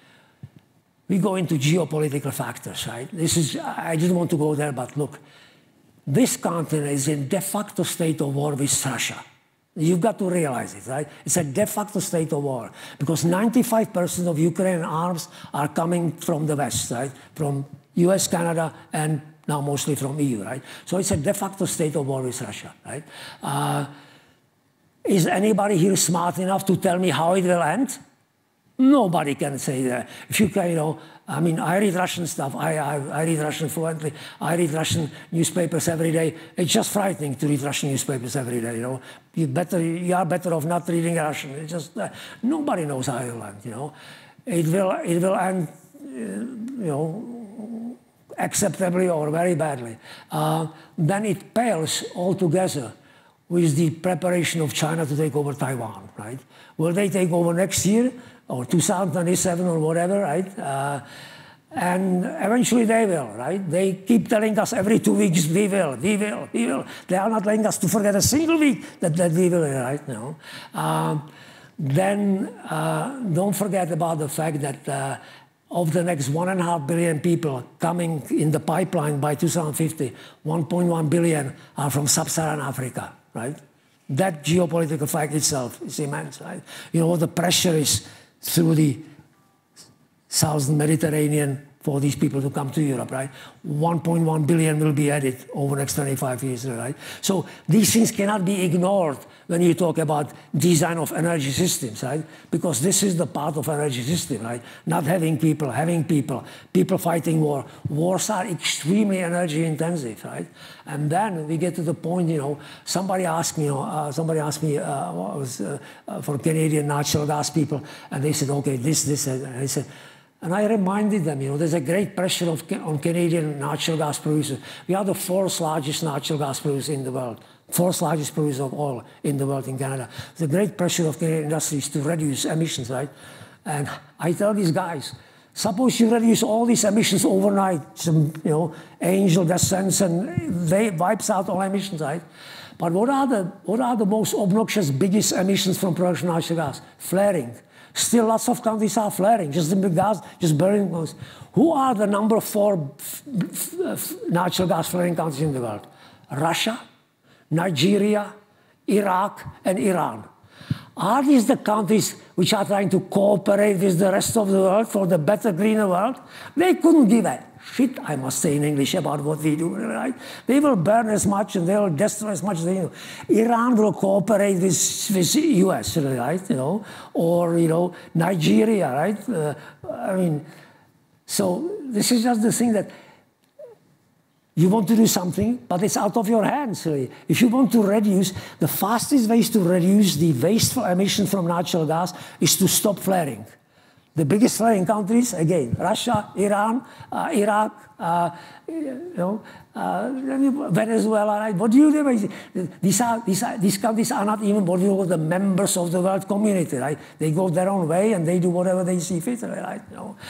we go into geopolitical factors, right? This is, I didn't want to go there, but look, this continent is in de facto state of war with Russia. You've got to realize it, right? It's a de facto state of war because ninety-five percent of Ukrainian arms are coming from the West, right? From U S, Canada, and now mostly from E U, right? So it's a de facto state of war with Russia, right? Uh, is anybody here smart enough to tell me how it will end? Nobody can say that. If you can, you know, I mean, I read Russian stuff. I, I, I read Russian fluently. I read Russian newspapers every day. It's just frightening to read Russian newspapers every day, you know. You better, you are better off not reading Russian. It's just, uh, nobody knows how it will end, you know. It will, it will end, uh, you know, acceptably or very badly. Uh, then it pales altogether with the preparation of China to take over Taiwan, right? Will they take over next year? Or two thousand twenty-seven or whatever, right? Uh, and eventually they will, right? They keep telling us every two weeks, we will, we will, we will. They are not letting us to forget a single week that, that we will, right? No. Um, then uh, don't forget about the fact that uh, of the next one and a half billion people coming in the pipeline by two thousand fifty, one point one billion are from sub-Saharan Africa, right? That geopolitical fact itself is immense, right? You know what the pressure is through the southern Mediterranean for these people to come to Europe, right? one point one billion will be added over the next twenty-five years, right? So these things cannot be ignored when you talk about design of energy systems, right? Because this is the part of energy system, right? Not having people, having people, people fighting war. Wars are extremely energy intensive, right? And then we get to the point, you know, somebody asked me, you know, uh, somebody asked me, uh, what was uh, uh, for Canadian natural gas people, and they said, okay, this, this, and I said, and I reminded them, you know, there's a great pressure of, on Canadian natural gas producers. We are the fourth largest natural gas producer in the world, fourth largest producer of oil in the world in Canada. There's a great pressure of Canadian industries to reduce emissions, right? And I tell these guys, suppose you reduce all these emissions overnight, some, you know, angel descends and they wipes out all emissions, right? But what are the, what are the most obnoxious, biggest emissions from production of natural gas? Flaring. Still, lots of countries are flaring, just in the gas, just burning those. Who are the number four natural gas flaring countries in the world? Russia, Nigeria, Iraq, and Iran. Are these the countries which are trying to cooperate with the rest of the world for the better, greener world? They couldn't give a shit, I must say in English, about what we do, right? They will burn as much and they will destroy as much as they do. Iran will cooperate with, with U S, right? You know, or, you know, Nigeria, right? Uh, I mean, so this is just the thing that you want to do something, but it's out of your hands, really. If you want to reduce, the fastest ways to reduce the wasteful emission from natural gas is to stop flaring. The biggest flaring countries, again, Russia, Iran, uh, Iraq, uh, you know, uh, Venezuela, right? What do you do? These, are, these, are, these countries are not even what you call the members of the world community, right? They go their own way and they do whatever they see fit, right? You know?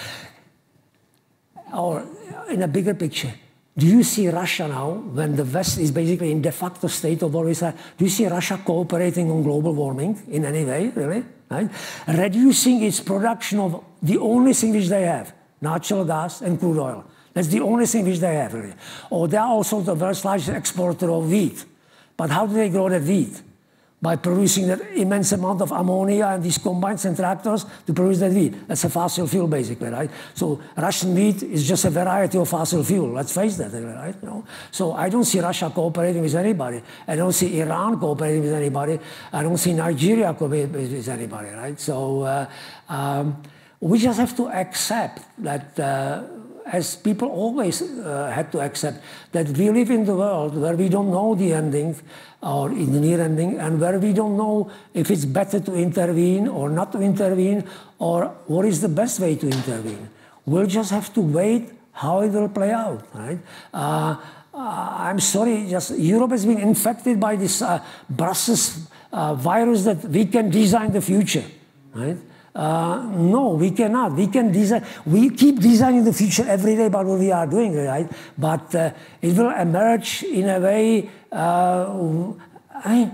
Or in a bigger picture, do you see Russia now, when the West is basically in de facto state of war, do you see Russia cooperating on global warming in any way, really? Right? Reducing its production of the only thing which they have, natural gas and crude oil. That's the only thing which they have, really. Or they are also the world's largest exporter of wheat. But how do they grow that wheat? By producing that immense amount of ammonia and these combines and tractors to produce that wheat. That's a fossil fuel, basically, right? So Russian wheat is just a variety of fossil fuel. Let's face that, right? You know? So I don't see Russia cooperating with anybody. I don't see Iran cooperating with anybody. I don't see Nigeria cooperating with anybody, right? So uh, um, we just have to accept that, uh, as people always uh, had to accept, that we live in the world where we don't know the ending, or in the near ending, and where we don't know if it's better to intervene or not to intervene, or what is the best way to intervene. We'll just have to wait how it will play out, right? Uh, uh, I'm sorry, just Europe has been infected by this uh, Brussels uh, virus that we can design the future, right? Uh, no, we cannot. We can design. We keep designing the future every day about what we are doing, right? But uh, it will emerge in a way. Uh, I mean,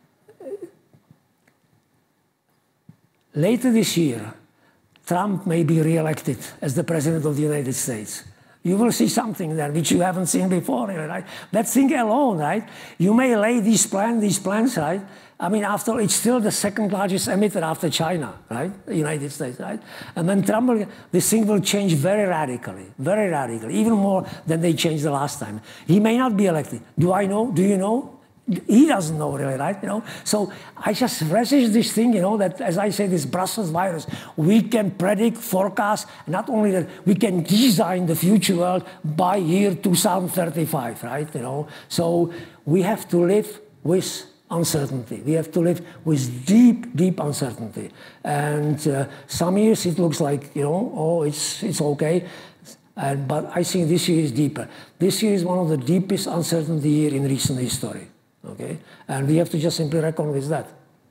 later this year, Trump may be re-elected as the president of the United States. You will see something there which you haven't seen before, right? That thing alone, right? You may lay these plans, these plans, right? I mean, after all, it's still the second largest emitter after China, right? The United States, right? And then Trump will, this thing will change very radically, very radically, even more than they changed the last time. He may not be elected. Do I know? Do you know? He doesn't know, really, right? You know, so I just resist this thing, you know, that, as I say, this Brussels virus, we can predict, forecast, not only that, we can design the future world by year two thousand thirty-five, right? You know, so we have to live with uncertainty. We have to live with deep, deep uncertainty. And uh, some years it looks like, you know, oh, it's, it's okay. And, but I think this year is deeper. This year is one of the deepest uncertainty years in recent history. Okay? And we have to just simply reckon with that.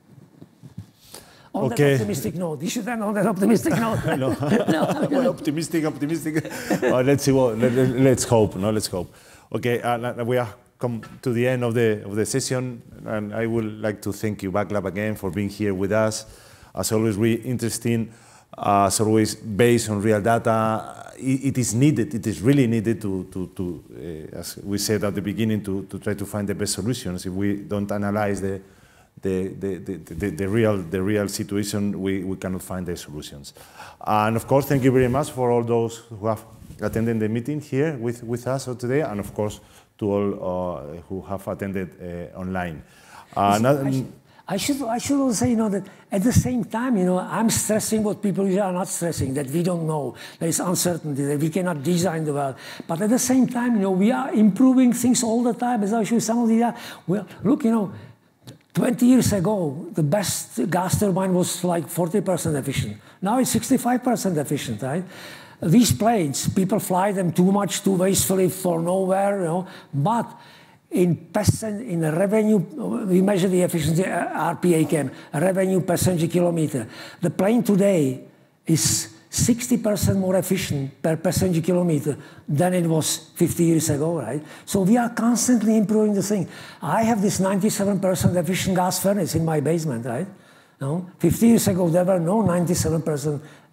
On okay. that optimistic note. You should end on that optimistic note. no. no. Well, optimistic, optimistic. uh, let's see what, let, let's hope, no, let's hope. Okay, uh, we are come to the end of the, of the session, and I would like to thank you, Vaclav, again for being here with us. As always, really interesting, uh, as always, based on real data. It, it is needed, it is really needed to, to, to uh, as we said at the beginning, to, to try to find the best solutions. If we don't analyze the, the, the, the, the, the, real, the real situation, we, we cannot find the solutions. And of course, thank you very much for all those who have attended the meeting here with, with us today, and of course, to all uh, who have attended uh, online. Uh, not, I, should, I, should, I should also say, you know, that at the same time, you know, I'm stressing what people usually are not stressing, that we don't know, there is uncertainty, that we cannot design the world. But at the same time, you know, we are improving things all the time, as I show some of the, uh, well, look, you know, twenty years ago, the best gas turbine was like forty percent efficient. Now it's sixty-five percent efficient, right? These planes, people fly them too much, too wastefully for nowhere, you know, but in percent, in revenue, we measure the efficiency, R P A cam, revenue passenger kilometer. The plane today is sixty percent more efficient per passenger kilometer than it was fifty years ago, right? So we are constantly improving the thing. I have this ninety-seven percent efficient gas furnace in my basement, right? No? fifty years ago, there were no ninety-seven percent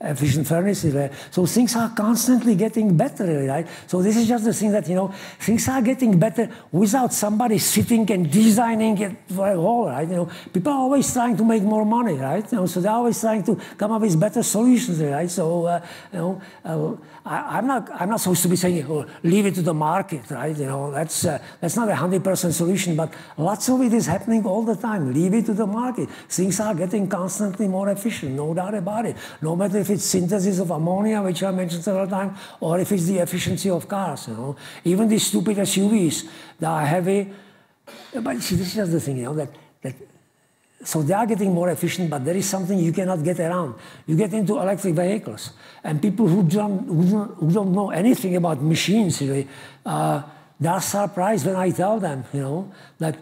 efficient furnaces. Right? So things are constantly getting better, right? So this is just the thing that, you know, things are getting better without somebody sitting and designing it for a whole, right? You know, people are always trying to make more money, right? You know, so they're always trying to come up with better solutions, right? So, uh, you know, uh, I, I'm not, I'm not supposed to be saying, oh, leave it to the market, right? You know, that's, uh, that's not a hundred percent solution, but lots of it is happening all the time. Leave it to the market. Things are getting constantly more efficient, no doubt about it. No matter if it's synthesis of ammonia, which I mentioned several times, or if it's the efficiency of cars, you know. Even these stupid S U Vs that are heavy, but see, this is just the thing, you know, that, that so they are getting more efficient, but there is something you cannot get around. You get into electric vehicles, and people who don't, who don't, who don't know anything about machines, really, uh, they are surprised when I tell them, you know, that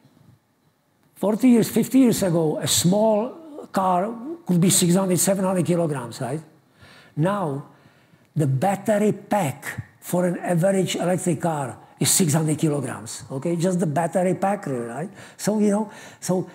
forty years, fifty years ago, a small car could be six hundred, seven hundred kilograms, right? Now, the battery pack for an average electric car is six hundred kilograms, okay? Just the battery pack, really, right? So, you know, so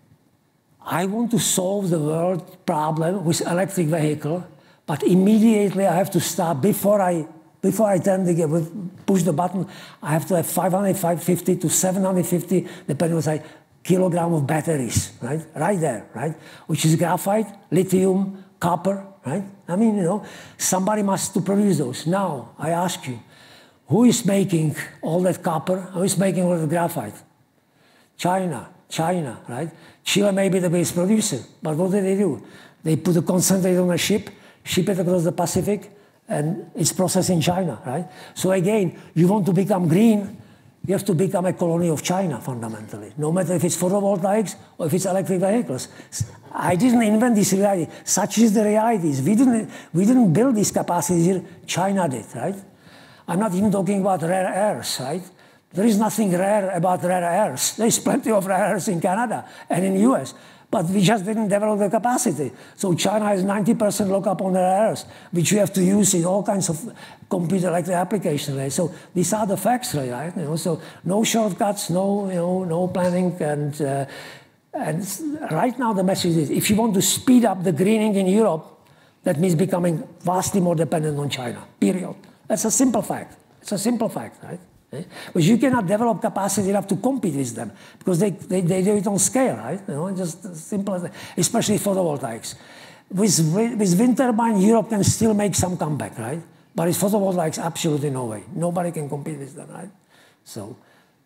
I want to solve the world problem with electric vehicle, but immediately I have to start, before I, before I turn the, push the button, I have to have five hundred, five fifty to seven hundred fifty, depending on what I, kilogram of batteries, right? Right there, right? Which is graphite, lithium, copper, right? I mean, you know, somebody must to produce those. Now, I ask you, who is making all that copper? Who is making all the graphite? China, China, right? Chile may be the biggest producer, but what do they do? They put a concentrate on a ship, ship it across the Pacific, and it's processed in China, right? So again, you want to become green, you have to become a colony of China, fundamentally, no matter if it's photovoltaics or if it's electric vehicles. I didn't invent this reality. Such is the reality. We didn't, we didn't build these capacities here. China did, right? I'm not even talking about rare earths, right? There is nothing rare about rare earths. There's plenty of rare earths in Canada and in the U S, but we just didn't develop the capacity. So China has ninety percent lockup on rare earths, which we have to use in all kinds of computer electric applications. Right? So these are the facts, right? You know, so no shortcuts, no, you know, no planning, and uh, and right now the message is: if you want to speed up the greening in Europe, that means becoming vastly more dependent on China. Period. That's a simple fact. It's a simple fact, right? But you cannot develop capacity enough to compete with them because they, they, they do it on scale, right? You know, just as simple as that, especially photovoltaics. With, with wind turbine, Europe can still make some comeback, right? But with photovoltaics, absolutely no way. Nobody can compete with them, right? So,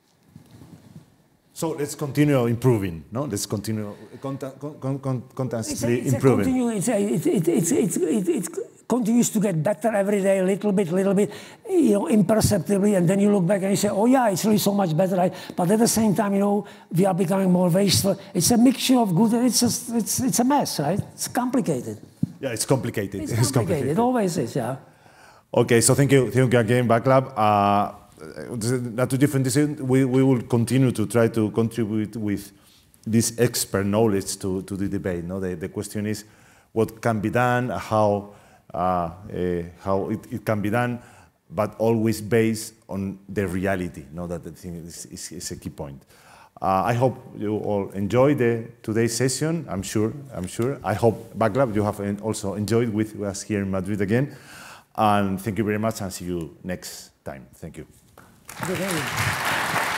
so let's continue improving, no? Let's continue constantly improving. It's a, it's, a, it's, it's, it's, it's, it's continues to get better every day, a little bit, little bit, you know, imperceptibly, and then you look back and you say, oh yeah, it's really so much better, right? But at the same time, you know, we are becoming more wasteful. It's a mixture of good, and it's just, it's, it's a mess, right? It's complicated. Yeah, it's complicated. It's, it's complicated. complicated. It always is, yeah. Okay, so thank you, thank you again, Vaclav. Uh, not too different decision. We, we will continue to try to contribute with this expert knowledge to, to the debate. No? The, the question is what can be done, how Uh, uh, how it, it can be done, but always based on the reality. No, that the thing is, is, is a key point. Uh, I hope you all enjoyed the, today's session. I'm sure. I'm sure. I hope, Vaclav, you have also enjoyed with us here in Madrid again. And thank you very much, and see you next time. Thank you. Good day.